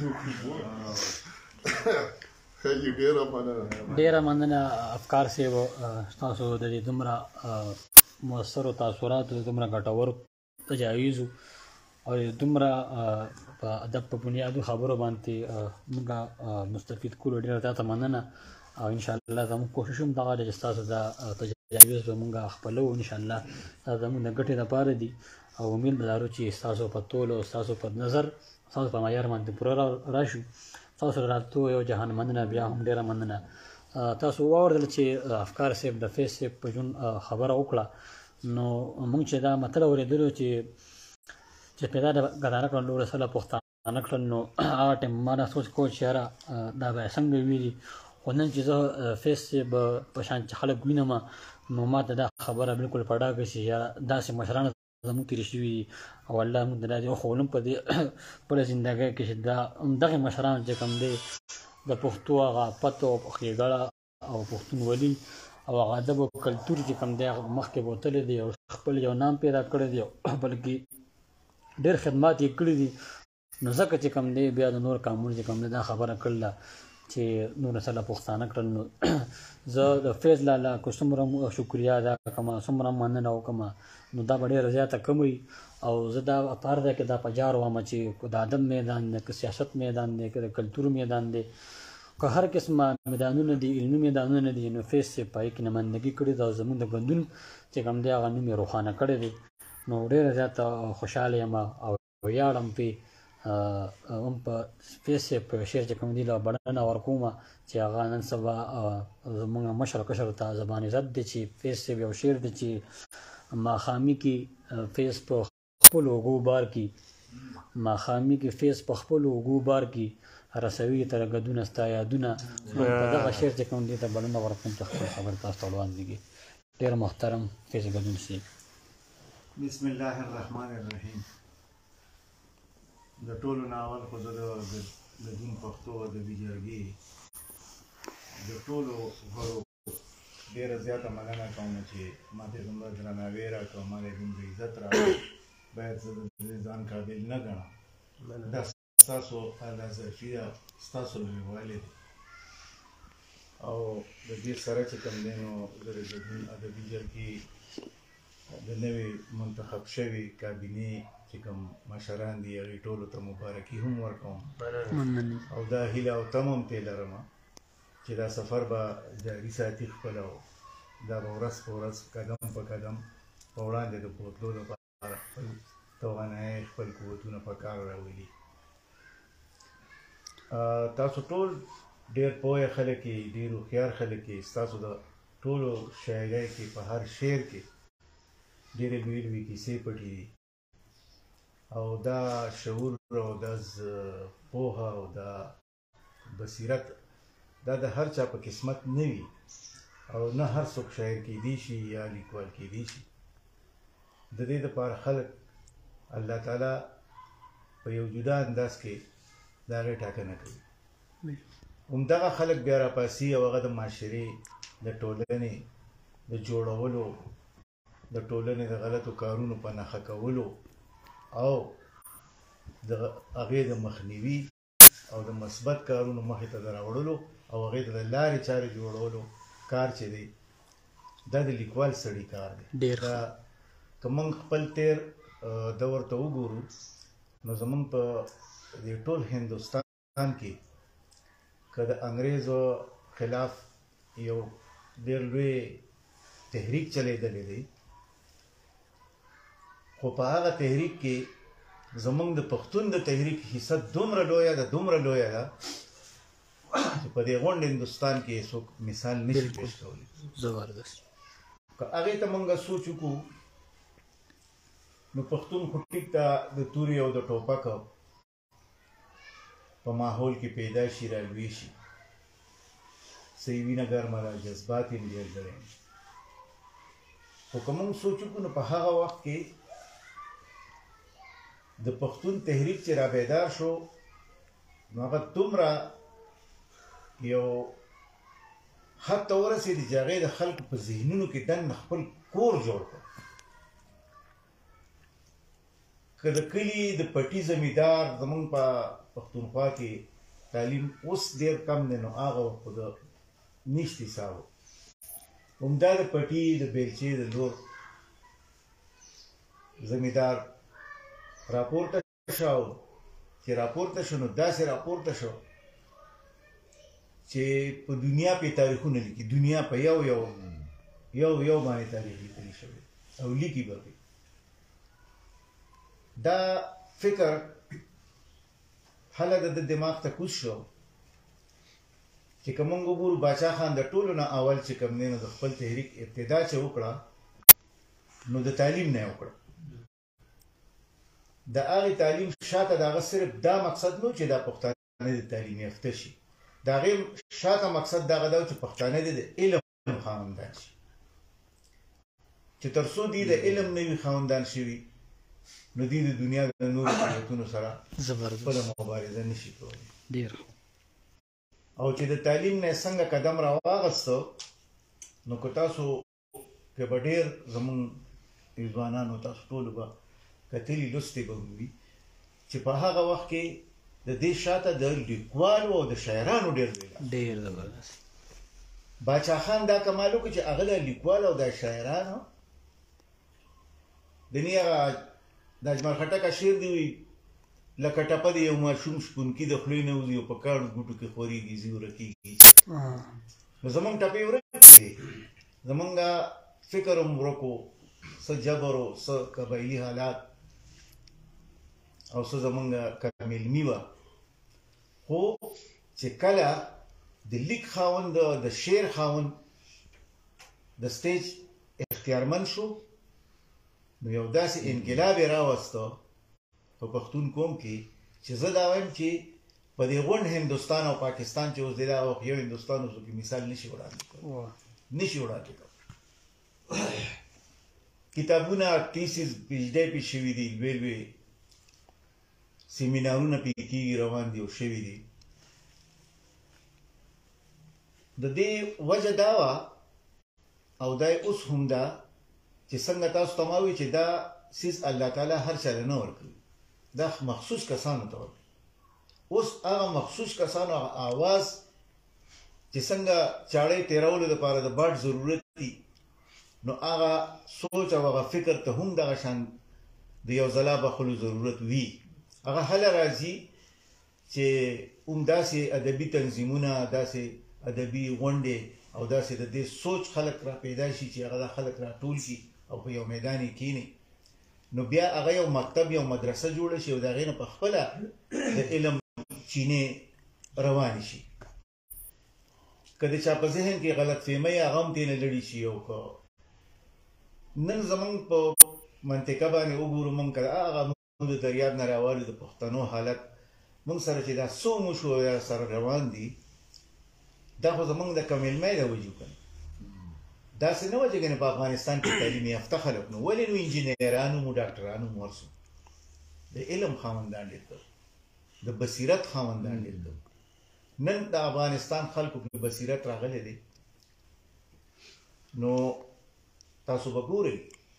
ډېره مننه افکار صاحب ستاسو د دې دومره مؤثرو تاثراتو دومره ګټورو تجاویزو او دومره په ادب په بنیادو خبرو باندې موږ مستفید کولو ډېره زیاته مننه او انشاءالله زموږ کوشش هم دغه دی چې ستاسو دا تجاویز به موږ خپلو انشاءالله دا زموږ د ګټې لپاره دي او امید به لرو چې ستاسو په تول او ستاسو په نظر ستاسو په معیار باندې پوره راشو تاسو راتلو یو جهان مننه بیا هم ډېره مننه تاسو واورېدل چې افکار صاحب د فیس صاحب په ژوند خبره وکړه نو موږ چې دا مطلب اورېدلو چې پیدا د ګداره کړل نور سره پښتانه کړل نو هغه ټایم ما دا سوچ کوم چې یاره دا به څنګه وي خو نن چې زه فیس صاحب په شان چې خلک وینم نو ما ته دا خبره بالکل په ډاګه چې یاره داسې مشران زموږ تېرې شوي دي او الله موږ د داسې وښولم په دې خپله زندګۍ کې چې دا همدغې مشران چې کوم دی د پښتو هغه پته او ښېګړه او پښتونولي او هغه ادب او کلتور چې کوم دی هغه مخکې بوتلی دی او خپل یو نام پیدا کړی دی بلکې ډېر خدمات یې کړي دي نو ځکه چې کوم دی بیا د نور کامونو چې کوم دی دا خبره کړله چې نور سره پښتانه کړل نو زه د فیض لاله که څومره شکریا ادا کړم څومره مننه وکړم نو دا به ډېره زیاته کم وي او زه دا په هر ځای کې دا په جار وایم چې د ادب میدان دی که سیاست میدان دی که د کلتور میدان دی که هر قسمه میدانونه دي علمي میدانونه دي نو فیض صاحب په هغې کې نمایندګي کړې ده او زموږ د ګوندون چې کوم دی هغه نوم یې روښانه کړی دی نو ډېره زیاته خوشحاله یم او ویاړم پرې هم په فیض صاحب په شعر چې کوم دي له بډنه ورکوم چې هغه نن سبا زموږ مشر کشر ته زبان عزت دی چې فیض صاحب یو شعر دی چې ماښامي کې فیض په خپلو اوږو بار کې ماښامي کې فیض په خپلو اوږو بار کې رسوي تر ګدونه ستا یادونه په دغه شعر چې کوم دی ته بډنه ورکوم چې خپل خبرې تاسو ته وړاندې ډېر محترم فیض ګدون صاحب بسم الله الرحمن الرحیم د ټولو نه اول خو زه د دین پښتو ادبي جرګې د ټولو غړو ډېره زیاته مننه کوم چې ما ته دومره درناوی راکړ ما ته دومره عزت راکړ باید زه د ځان قابل نه ګڼم دا ستاسو اعلی ظرفي ده ستاسو لویوالی دی او د دې سره چې کوم دی نو زه د دین ادبي جرګې د نوې منتخب شوي کابینې چې کوم مشران دي هغې ټولو ته مبارکي هم ورکوم او دا هیله او تمه هم ترې لرم چې دا سفر به جاري ساتي خپله او دا به ورځ په ورځ قدم په قدم په وړاندې د بوتلو لپاره خپل توانایي خپل قوتونه په کار راولي تاسو ټول ډېر پوهه خلک یې ډېر هوښیار خلک یې ستاسو د ټولو شاعرۍ کې په هر شعر کې ډېرې لویې لویې کیسې پټې دي او دا شعور او دا پوهه او دا بصیرت دا د هر چا په قسمت نه وي او نه هر څوک شاعر کیدی شي یا لیکوال کیدی شي د دې دپاره خلک الله تعالی په یو جدا انداز کې د هغې ټاکنه کوي. همدغه خلک بیا راپاسي او هغه د معاشرې د ټولنې د جوړولو، د ټولنې د غلطو کارونو په نښه کولو او د هغې د مخنیوي او د مثبت کارونو مخې ته د راوړلو او هغې ته د لارې چارې جوړولو کار چې دی دا د لیکوال سړي کار دی. دا که موږ خپل تیر دور ته وګورو نو زموږ په دې ټول هندوستان کې که د انګریزو خلاف یو ډېر لوی تحریک چلیدلی دی، خو په هغه تحریک کې زموږ د پښتون د تحریک حصه دومره لویه ده چې په دې غونډ هندوستان کې څوک مثال نشي پیش کولی. زبردست. که هغې ته موږ سوچ وکړو نو پښتون خو ټیک ته د تورې او د ټوپک په ماحول کې پیدا شي، رالوی شي، صحیح وینه ګرمه ده، جذبات یې ډېر ګړی. خو که موږ سوچ وکړو نو په هغه وخت کې د پښتون تحریک چې را بیدار شو نو هغه دومره یو حد ته ورسېد چې هغې د خلکو په ذهنونو کې دننه خپل کور جوړ کړ. که د کلي د پټي زمیندار زموږ په پښتونخوا کې تعلیم اوس ډېر کم دی نو هغه وخت خو د نیشت حساب و. همدا د پټي د بیلچې د لور زمیندار راپورته شو، چې راپورته شو نو داسې راپورته شو چې په دنیا پې تاریخونه لیکي، دنیا په یو باندې تاریخ لیکلی شوی او لیکي به پې. دا فکر هله د دماغ ته کوز شو چې که موږ وګورو باچا خان د ټولو نه اول چې کوم دی نو د خپل تحریک ابتدا چې وکړه نو د تعلیم نه یې وکړه. د هغې تعلیم شاته د هغه صرف دا مقصد نو چې دا پښتانه د تعلیم یافته شي، د هغې شاته مقصد دغه دا و چې پښتانه د علم خاوندان شي، چې تر څو دوی د علم نه وي خاوندان شوي نو دوی د دنیا د نورو قوتونو سره خپله مبارزه نشي کولی. او چې د تعلیم نه څنګه قدم راواغسته نو که تاسو که به ډېر زموږ ځوانانو تاسو ټولو به کتلي لوستې به وي چې په هغه وخت کې د دې شاته د لیکوالو او د شاعرانو ډېر زبردست. باچا خان دا کمال وکړو چې هغه د لیکوالو او د شاعرانو د نی هغه د اجمل خټک شعر دی وي لکه ټپه د یو ماشوم شپونکي د خولې نه وځي او په کاڼو ګوټو کې خورېږي ځي ورکېږي. نو زموږ ټپې ورکې دي، زموږ فکر هم ورک و، څه جبر و، څه قبایلي حالات او څه زموږ کم علمي وه. خو چې کله د لیک خاوند د شعر خاوند د سټیج اختیارمند شو نو یو داسې انقلاب یې راوسته په پښتون قوم کې چې زه دا وایم چې په دې غونډ هندوستان او پاکستان چې اوس دی دا یو هندوستان اوس کې مثال نشي وړاندې کولی. کتابونه تیسیس پیچدی پې شوي دي، لوی لوی سیمینارونه پې کېږي روان دي او شوي دي. د دې وجه دا وه او دا اوس هم ده چې څنګه تاسو ته ما ووایي چې دا څیز الله تعالی هر چا ته نه ورکوي، دا مخصوص کسانو ته ورکوي. اوس هغه مخصوص کسانو هغه آواز چې څنګه چاړې تېرولو دپاره د باډ ضرورت دي نو هغه سوچ او هغه فکر ته هم دغه شان د یو ځلا بخلو ضرورت وي. هغه هله راځي چې داسې ادبي تنظیمونه، داسې ادبي غونډې او داسې د دې سوچ خلک را پیدا شي چې هغه دا خلک را ټول شي او په یو میدان یې کښېني نو بیا هغه یو مکتب یو مدرسه جوړه شي او د هغې نه په خپله د علم چینې روانې شي. که د چا په ذهن کې غلط فهمۍ هغه هم ترېنه لرې شي. او که نن زموږ په منطقه باندې وګورو موږ که هغه موږ د دریاب نه راوالو د پښتنو حالت موږ سره چې دا څو موشو سره روان دي دا خو زموږ د کم علمۍ د وجې که نه داسې نه وه چې ګنې په افغانستان کې تعلیم یافته خلک نو ولې نو انجینرانو مو ډاکټرانو مو ورسو د علم خاوندان ډېر کم، د بصیرت خاوندان ډېر کم. نن د افغانستان خلکو کې بصیرت راغلی دی، نو تاسو به ګورئ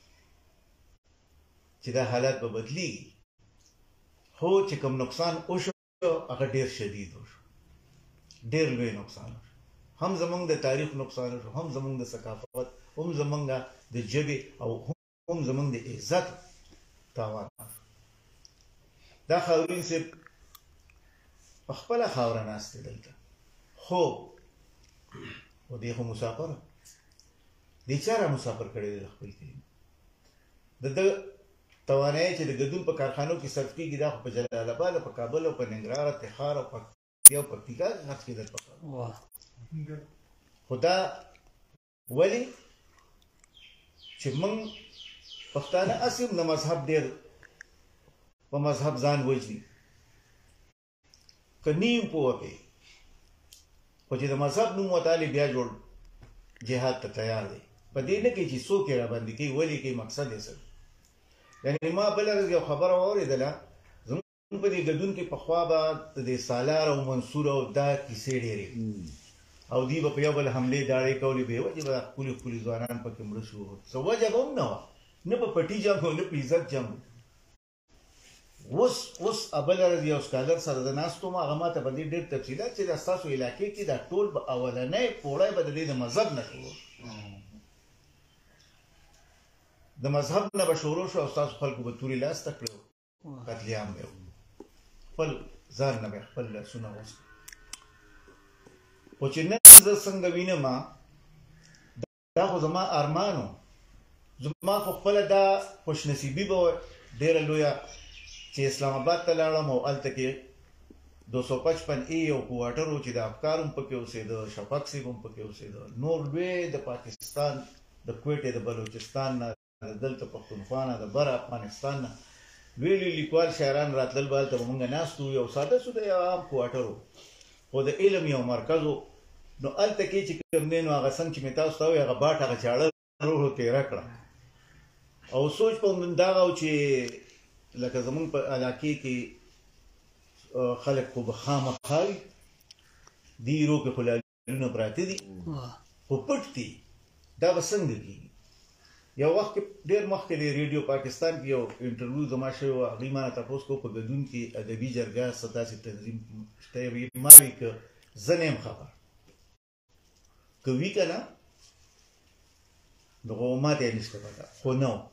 چې دا حالات به بدلیږي. خو چې کوم نقصان وشو هغه ډېر شدید وشو، ډېر لوی نقصان وشو. هم زمونږ د تاریخ نقصان وشو، هم زمونږ د ثقافت، هم زمونږ د ژبې او هم زمونږ د عزت تاوان وشو. دا خاورین صاحب په خپله خاوره ناست دی دلته، خو و دی خو مسافر دی چا را مسافر کړی دی د خپل کلي. د ده توانایي چې د ګدون په کارخانو کې صرف کېږي دا خو په جلال آباد او په کابل او په ننګرهار او تخار او پکتیا او پکتیکا کې خرڅ کېدل پکار. خو دا ولې چې موږ پښتانه هسې هم د مذهب ډېر په مذهب ځان وژني، که نیم پوه کوي، خو چې د مذهب نوم وتالي بیا جوړ جهاد ته تیار دی. په دې نه کوي چې څوک یې راباندې کوي، ولې کوي، مقصد یې څه. یعنې ما بله ورځ یو خبره واورېدله، زموږ په دې ګډون کې پخوا به د سالار او منصور او دا کیسې ډېرې او دوی به په یو بل حملې داړې کولې، بې وجې به ښکلي ښکلي ځوانان پکې مړه شو. څه وجه به هم نه وه، نه په پټي جنګ و نه په عزت جنګ. اوس بله ورځ یو سکالر سره د ناست وم، هغه ما ته په دې ډېر تفصیلات چې دا ستاسو علاقې کې دا ټول به اولنی پوړی به د دې د مذهب نه شروع، د مذهب نه به شروع شو او ستاسو خلکو به تورې لاسته کړی، قتلیام به خپل ځان نه به خپل لاسونه وسکړي. خو چې نن زه څنګه وینم، دا خو زما ارمان و، زما خو خپله دا خوشنصیبي به وه ډېره لویه چې اسلام آباد ته لاړم او هلته کې 255 یو کوارټر و چې د افکار هم پکې اوسېده، شفق صاحب هم پکې اوسېده، نور لوی د پاکستان د کویټې د بلوچستان نه، د دلته پښتونخوا نه، د بر افغانستان نه لوی لوی لیکوال شاعران راتلل به هلته به مونږ ناست وو. یو ساده سوده یو عام کوارټر و، خو د علم یو مرکز و. نو هلته کې چې کوم دی نو هغه څنګه چې مې تاسو ته ووایي هغه باټ هغه چاړه روحو تېره کړه او سوچ په مې دغه و چې لکه زمونږ په علاقې کې خلک خو به خامخا وي، دې ایرو کې خو لالونه پراته دي خو پټ دي، دا به څنګه کېږي. یو وخت کې ډېر مخکې د ریډیو پاکستان کې یو انټرویو زما شوی و، هغوی ما نه تپوس کوو په ګډون کې ادبي جرګه څه داسې تنظیم شته. ما وایي که زه نه یم خبر، که وي که نه نو ما ته یې نشته پته، خو نه و.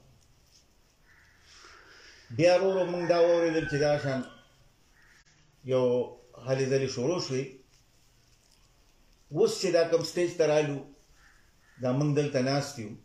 بیا ورو ورو موږ دا واورېدل چې دا شان یو هلې ځلې شروع شوې. اوس چې دا کوم سټیج ته رالو، دا موږ دلته ناست یو،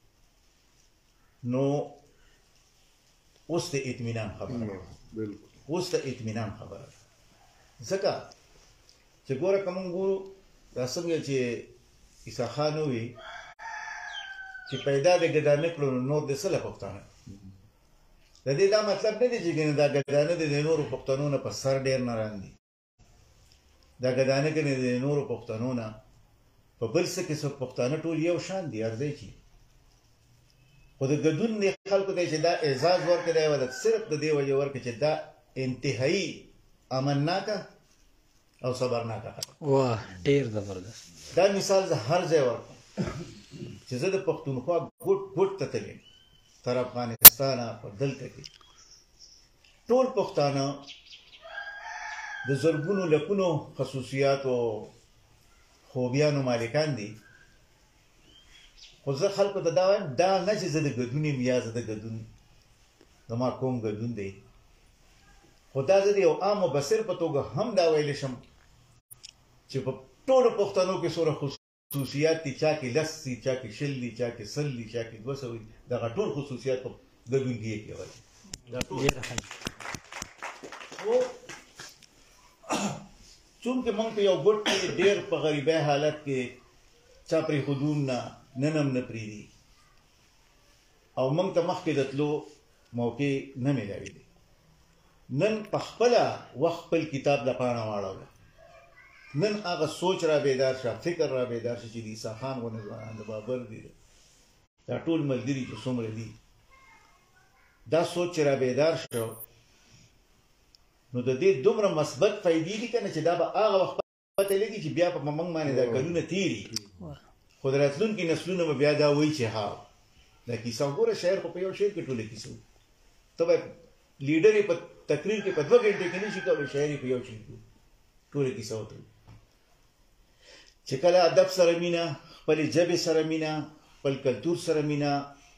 نو اوس د اطمینان خبره، اوس د اطمینان خبره ځکه چې ګوره که موږ ګورو دا څنګه چې عیسی خان ووایي چې پیدا د ګدانه کړو نو نور د څه له پښتانه. د دې دا مطلب نه دی چې دا ګدانه د نورو پښتنو نه په سر ډېر نه راندي، دا ګدانه کې د نورو پښتنو نه په بل څه کې څوک پښتانه ټول یو شان دي ارځي چې. خو د ګډون د خلکو ته چې دا اعزاز ورکړی وه صرف د دې وجې ورکړي چې دا انتهایي امنناکه او صبرناکه خلک. واه ډېر زبردست. دا مثال زه هر ځای ورکړم چې زه د پښتونخوا ګوټ ګوټ ته تللی تر افغانستانه په دلته کې ټول پښتانه د زرګونو لکونو خصوصیاتو خوبیانو مالکان دي. خو زه خلکو ته دا وایم دا نه چې زه د ګډون یم یا زه د ګډون زما کوم ګډون دی، خو دا زه د یو عام مبصر په توګه هم دا ویلی شم چې په ټولو پښتنو کې څومره خصوصیات دي، چا کې 10 دي، چا کې 20 دي، چا کې 100 دي، چا کې 200 دي، دغه ټول خصوصیات په ګډون کې یې وایي. خو چونکې موږ په یو ګوټ کې ډېر په غریبۍ حالت کې چا پرېښودون نه نن هم نه پرېږدي او موږ ته مخکې د تلو موقع نه میلاوېدی. نن په خپله وخت خپل کتاب د پاڼه واړوله، نن هغه سوچ را بیدار شه، فکر را بیدار شه چې د عیسی خان غوندې ځوانان، د بابر دي، دا ټول ملګري چې څومره دي، دا سوچ چې را بیدار شو نو د دې دومره مثبت فائدې دي کنه چې دا به هغه وخت پته لګي چې بیا په موږ باندې دا کلونه تیری خو د راتلونکي نسلونه به بیا دا وایي چې ها دا کیسه وګوره شاعر خو په یو شعر کې ټوله کیسه ته به لیډر په تقریر کې په 2 غنټې کې نشي کولی شاعر په یو شعر کې ټوله کیسه وته چې کله ادب سره مینا خپل ژبې سره مینا خپل کلتور سره مینا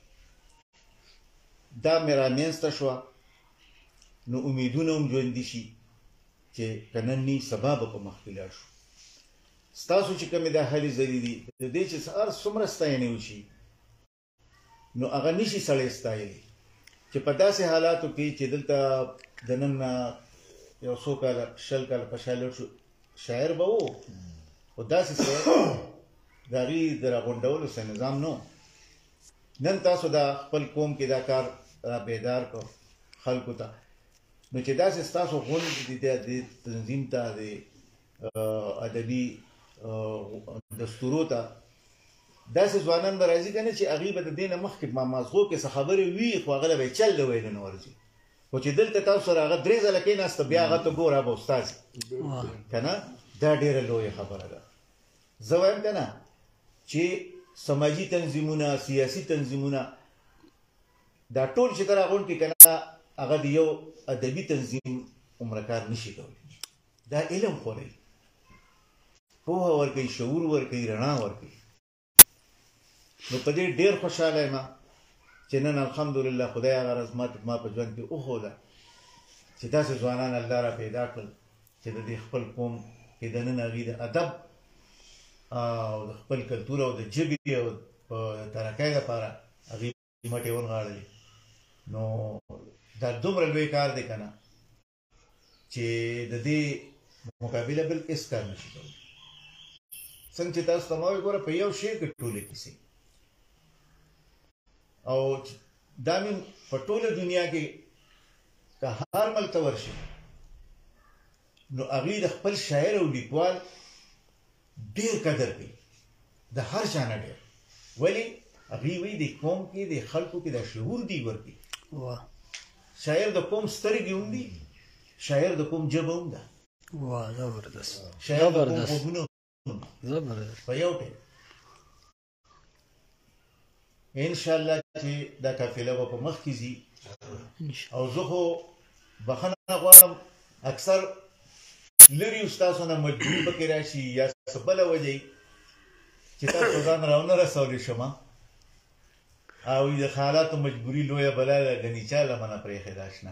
دا میرا مینسته شو نو امیدونه هم ژوندي شي چې کنن نی سبب په مخ کې لاړ شو ستاسو چې کومې د هلي زری دي د دې چې هر څومره ستاینه وشي نو هغه نشي سړی ستایلی چې په داسې حالاتو کې چې دلته د نن یو څو کاله شل کاله په شاله شو شاعر به وو او داسې څه د هغې د راغونډولو څه نظام نو نن تاسو د خپل قوم کې دا کار بیدار کړ خلکو ته نو چې داسې ستاسو غونډې دي د تنظیم ته د ادبي دستورو ته داسې ځوانان به راځي که نه چې هغوی به د دې نه مخکې په مازغو کې څه خبرې وي خو هغه له به یې چل د ویلو نه ورځي خو چې دلته تاسو سره هغه 3 ځله کېناسته بیا هغه ته ګوره به استاد که نه دا ډېره لویه خبره ده زه وایم که نه چې سماجي تنظیمونه سیاسي تنظیمونه دا ټول چې ته راغونډ کړي که نه هغه د یو ادبي تنظیم عمره کار نشي کولی دا علم خوروي پوهه ورکوي شعور ورکوي رڼا ورکوي نو په دې ډېر خوشحاله یم چې نن الحمدلله خدای هغه ورځ ما په ژوند کې وښوده چې داسې ځوانان الله را پیدا کړل چې د دې خپل قوم کې دننه هغوی د ادب او د خپل کلتور او د ژبې او ترقۍ لپاره هغوی مټې ونغاړلې نو دا دومره لوی کار دی که نه چې د دې مقابله بل هېڅ کار نشي کولی څنګه چې تاسو ته ما وایي ګوره په یو شعر کې ټولې کیسې او دا مې په ټوله دنیا کې که هر ملک ته ورشي نو هغوی د خپل شاعر او لیکوال ډېر قدر کوي د هر چا نه ډېر ولې هغوی وایي د قوم کې د خلکو کې دا شعور دی ورکوي شاعر د قوم سترګې هم دي شاعر د قوم ژبه هم ده زبردست شاعر د قوم غوږونه زبردست په یو ټیم انشاءالله چې دا قافله به په مخ کې ځي او زه خو بخښنه غواړم اکثر لرې ستاسو نه مجبوري پکې راشي یا څه بله وجه وي چې تاسو ځان راونه رسولی شم او د حالاتو مجبوري لویه بلا ده ګنې چا لمنه پرېښې ده اشنا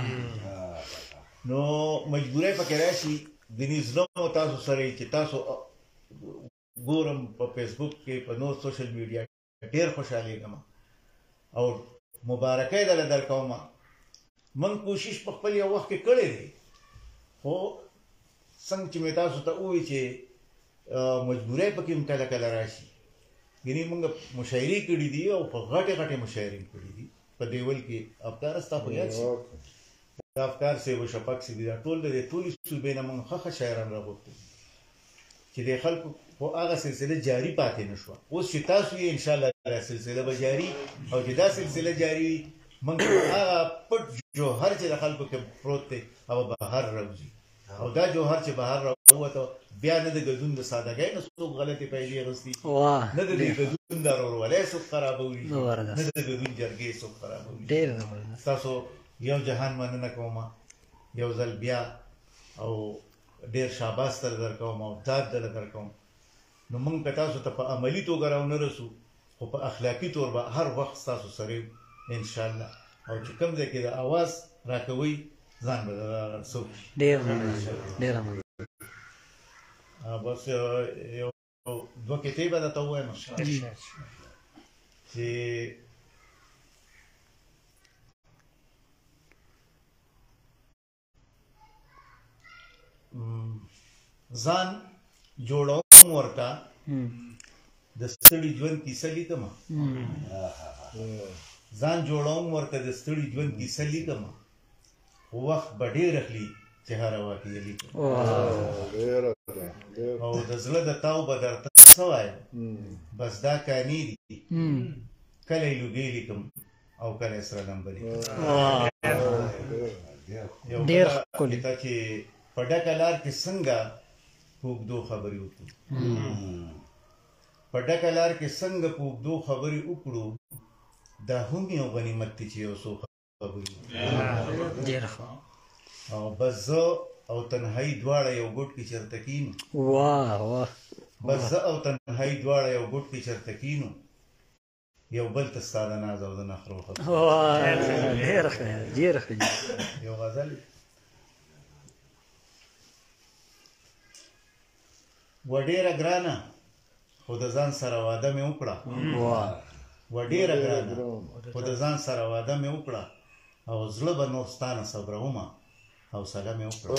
نو مجبورۍ پکې راشي ګنې زړه مو تاسو سره چې تاسو ګورم په فیسبوک کې په نور سوشل میډیا ډېر خوشحالېږم او مبارکۍ دله درکوم من کوشش په خپل یو وخت کې کړی دی خو څنګه چې مې تاسو ته ووایي چې مجبورۍ پکې هم کله کله راشي یعنې موږ مشاعرې کړي دي او په غټې غټې مشاعرې کړي دي په دیول کې افکار ستا خو یاد شي دا افکار صاحب و شفق صاحب دا ټول د دې ټولې صوبې نه موږ ښه شاعران راغوښتي چې د خلکو خو هغه سلسله جاري پاتې نه شوه اوس چې تاسو یې انشاءالله دا سلسله به جاري او چې دا سلسله جاري وي موږ هغه پټ جوهر چې د خلکو کې پروت دی هغه بهر راوځي او دا جوهر چې بهر راووته بیا نه د ګډون د سادهګۍ نه څوک غلطې پیلې اخیستي نه د دې ګډون د ورورولۍ څوک خرابوي نه د ګډون جرګې څوک خرابوي تاسو یو جهان مننه کوم یو ځل بیا او ډېر شاباس در درکوم او داد در درکوم نو موږ که تاسو ته په عملي توګه راونه رسو خو په اخلاقي طور به هر وخت ستاسو سره انشاءالله او چې کوم ځای کې د اواز راکوئ ځان به رسو ډېر مننه بس یو 2 کیسې به درته ووایم چې ځان جوړوم ورته د ستړي ژوند کیسه لیکم ځان جوړوم ورته د ستړي ژوند کیسه لیکم وخت به ډېر اخلي چې هره واقعه لیکم او د زړه د تاو به درته څه وایم بس دا کانې دي کله یې لوګۍ لیکم او کله یې سره لمبه لیکم ډېر ښکلي ته چې په ډکه لار کې څنګه په اوږدو خبرې وکړو په ډکه لار کې څنګه په اوږدو خبرې وکړو دا هم یو غنیمت دی چې یو څو خبرې وکړو او بس زه او تنهایی دواړه یو ګوټ کې چېرته کینو بس زه او تنهایی دواړه یو ګوټ کې چېرته کینو یو بل ته ستا د ناز او د نخرو یو غزل و ډېره ګرانه خو د ځان سره واده مې وکړه و ډېره ګرانه خو د ځان سره واده مې وکړه او زړه به نور ستا نه صبرومه حوصله مې وکړه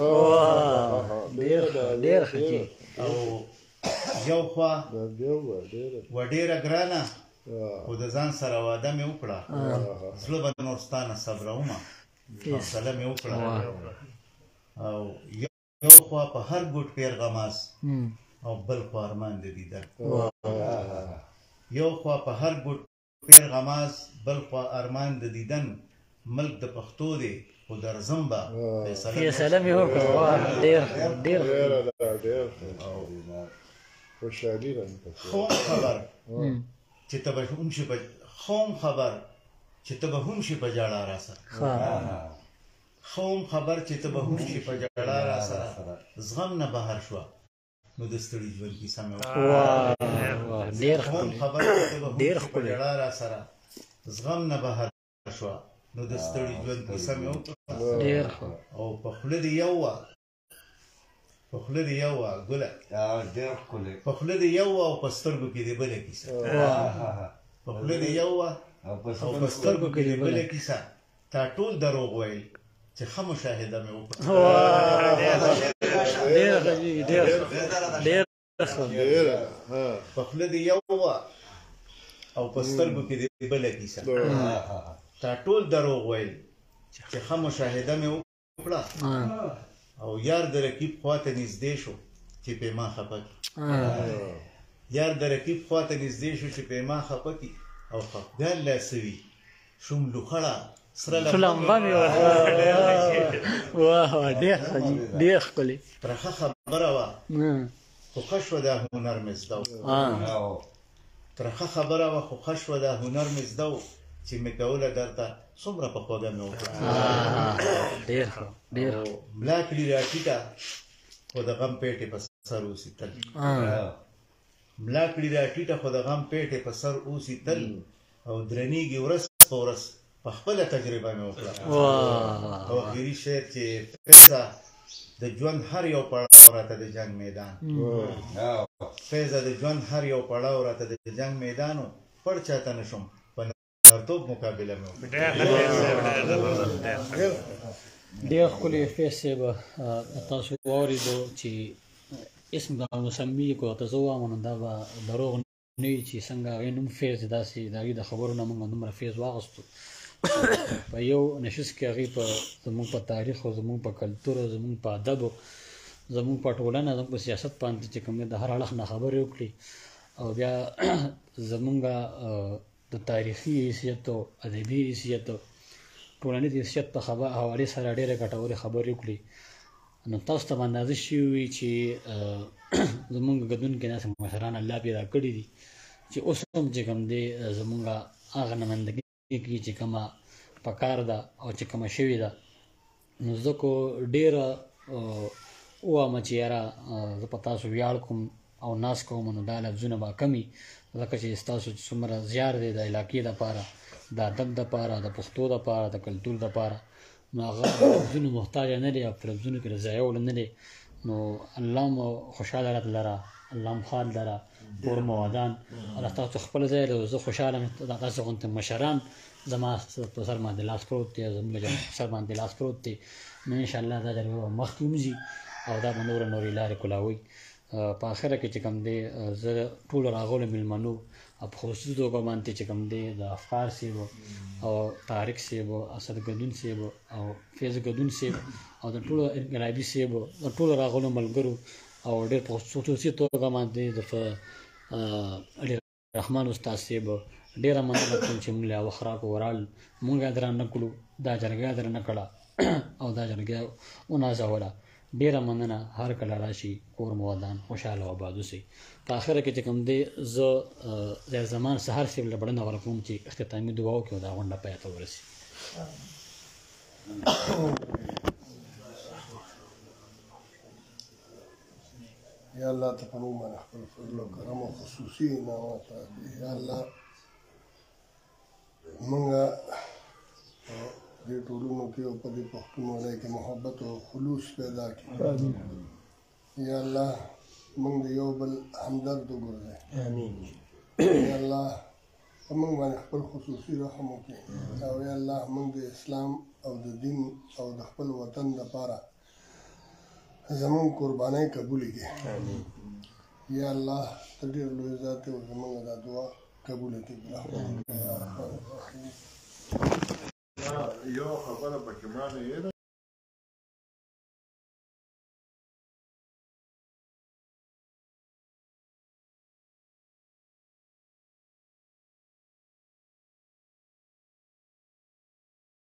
او یو خوا و ډېره ګرانه خو د ځان سره واده مې وکړه زړه به نور ستا نه صبرومه حوصله مې وکړه او یو خوا په هر ګوټ پیر غماز او بل خوا ارمان د دیدن یو خوا په هر ګوټ پیر غماز بل خوا ارمان د دیدن ملک د پښتو دی خو درځم به فیصله مې وکړه ډېر خوشحالي خوم خبر چې ته به هم شي په خوم خبر چې ته به هم شي په ژړا را سره خوم خبر چې ته به هم شي په ژړا را سره زغم نه بهر شوه نو د ستړي ژوند کیسه مې وکړه خوم خبر چې ته به هم شي په ژړا را سره زغم نه بهر شوه نو د ستړي ژوند کیسه مې وکړه او په خوله دې یو وه په خوله دې یو وه ګله په خوله دې یو وه او په سترګو کې دې بله کیسه په خوله دې یو وه او په سترګو کې دې بله کیسه تا ټول دروغ ویل چې ښه مشاهده مې وکړه په خوله دې یو وه او په سترګو کې دې بله کیسه تا ټول دروغ ویل چې ښه مشاهده مې وکړه او یار د رقیب خواته نږدې شو چې پې ما خفه کړي یار د رقیب خواته نږدې شو چې پې ما خفه کړي او خفګان لا څه وي شوم لوخړه سره لمبه مې ډېر ښکلي ترخه خبره وه خو ښه شوه دا هنر مې زده و ترخه خبره وه خو ښه شوه دا هنر مې زده و چې مې کوله درته څومره په خوږه مې وکړه ملا کړي را ټیټه خو د غم پیټې په سر اوسي تل ملا کړي را ټیټه خو د غم پیټې په سر اوسي تل او درنیږي ورځ په ورځ په خپله تجربه مې وکړه او اخري شعر چې فیضه د ژوند هر یو پړاو راته د جنګ میدان فیضه د ژوند هر یو پړاو راته د جنګ میدان و پړ چاته نه شم نرتوب مقابله مې وکړه ډېر ښکلی فیض صاحب تاسو واورېدو چې اسم به مسمي کو ته زه ووایم نو دا به دروغ نه وي چې څنګه هغې نوم فیض داسې د هغې د خبرو نه موږ دومره فیض واخیستو په یو نشست کې هغې په زموږ په تاریخ او زموږ په کلتور او زموږ په ادب او زموږ په ټولنه زموږ په سیاست باندې چې کوم د هر اړخ نه خبرې وکړي او بیا زموږ د تاریخي حیثیت او ادبي حیثیت او ټولنیز حیثیت په حوالې سره ډېرې ګټورې خبرې وکړي نو تاسو ته به اندازه شوي وي چې زموږ ګډون کې داسې مشران الله پیدا کړي دي چې اوس هم چې کوم دی زموږ هغه نمایندګي کوي چې کومه پکار ده او چې کومه شوې ده نو زه کو ډېره ووایم چې یاره زه په تاسو ویاړ کوم او ناز کوم نو دا لفظونه به کم وي ځکه چې ستاسو څومره زیار دی د علاقې دپاره د ادب دپاره د پښتو دپاره د کلتور دپاره نو هغه لفظونو محتاجه نه دی او په لفظونو کې د ځایولو نه دی نو الله مو خوشحاله راته لره الله مو خال لره ټول مو ودان الله تاسو خپل ځای له زه خوشحاله یم تاسو غوندې مشران زما په سر باندې لاس پروت دی زموږ سر باندې لاس پروت دی نو انشاءالله دا جرګه به مخکې وځي او دا به نورې لارې کولاوي په اخره کې چې کوم دی زه ټولو راغلو مېلمنو او په خصوصي توګه باندې چې کوم دی د افکار صاحب او طارق صاحب او اسد ګدون صاحب او فیض ګدون صاحب او د ټولو انقلابي صاحب د ټولو راغلو ملګرو او ډېر په خصوصي توګه باندې د علي رحمان استاد صاحب ډېره مننه کوم چې موږ له وخت راکړو ورال موږ یې درنه کړو دا جرګه درنه کړه او دا جرګه ونازوله. ډېره مننه، هر کله راشي کور مو ودان خوشحاله او آباد اوسئ. په اخره کې چې کوم دی زه ظاهر زمان سهار صاحب له بړنه ورکوم چې اختتامي دعا وکړي او دا غونډه پای ته ورسي. یا الله ته په موږ باندې خپل فضل او کرم او خصوصي انعامات راکړي. یا الله موږ دې ټولنو کې او په دې پښتونولۍ کې محبت او خلوص پیدا کړي. یا الله موږ د یو بل همدرد وګرځوي. یا الله په موږ باندې خپل خصوصي رحم وکړي او یا الله موږ د اسلام او د دین او د خپل وطن لپاره زمون قربانۍ قبول کړي. یا الله ته ډېر لوی ذات او زمونږ دا دعا قبول کړي. یو خبره پکې مانه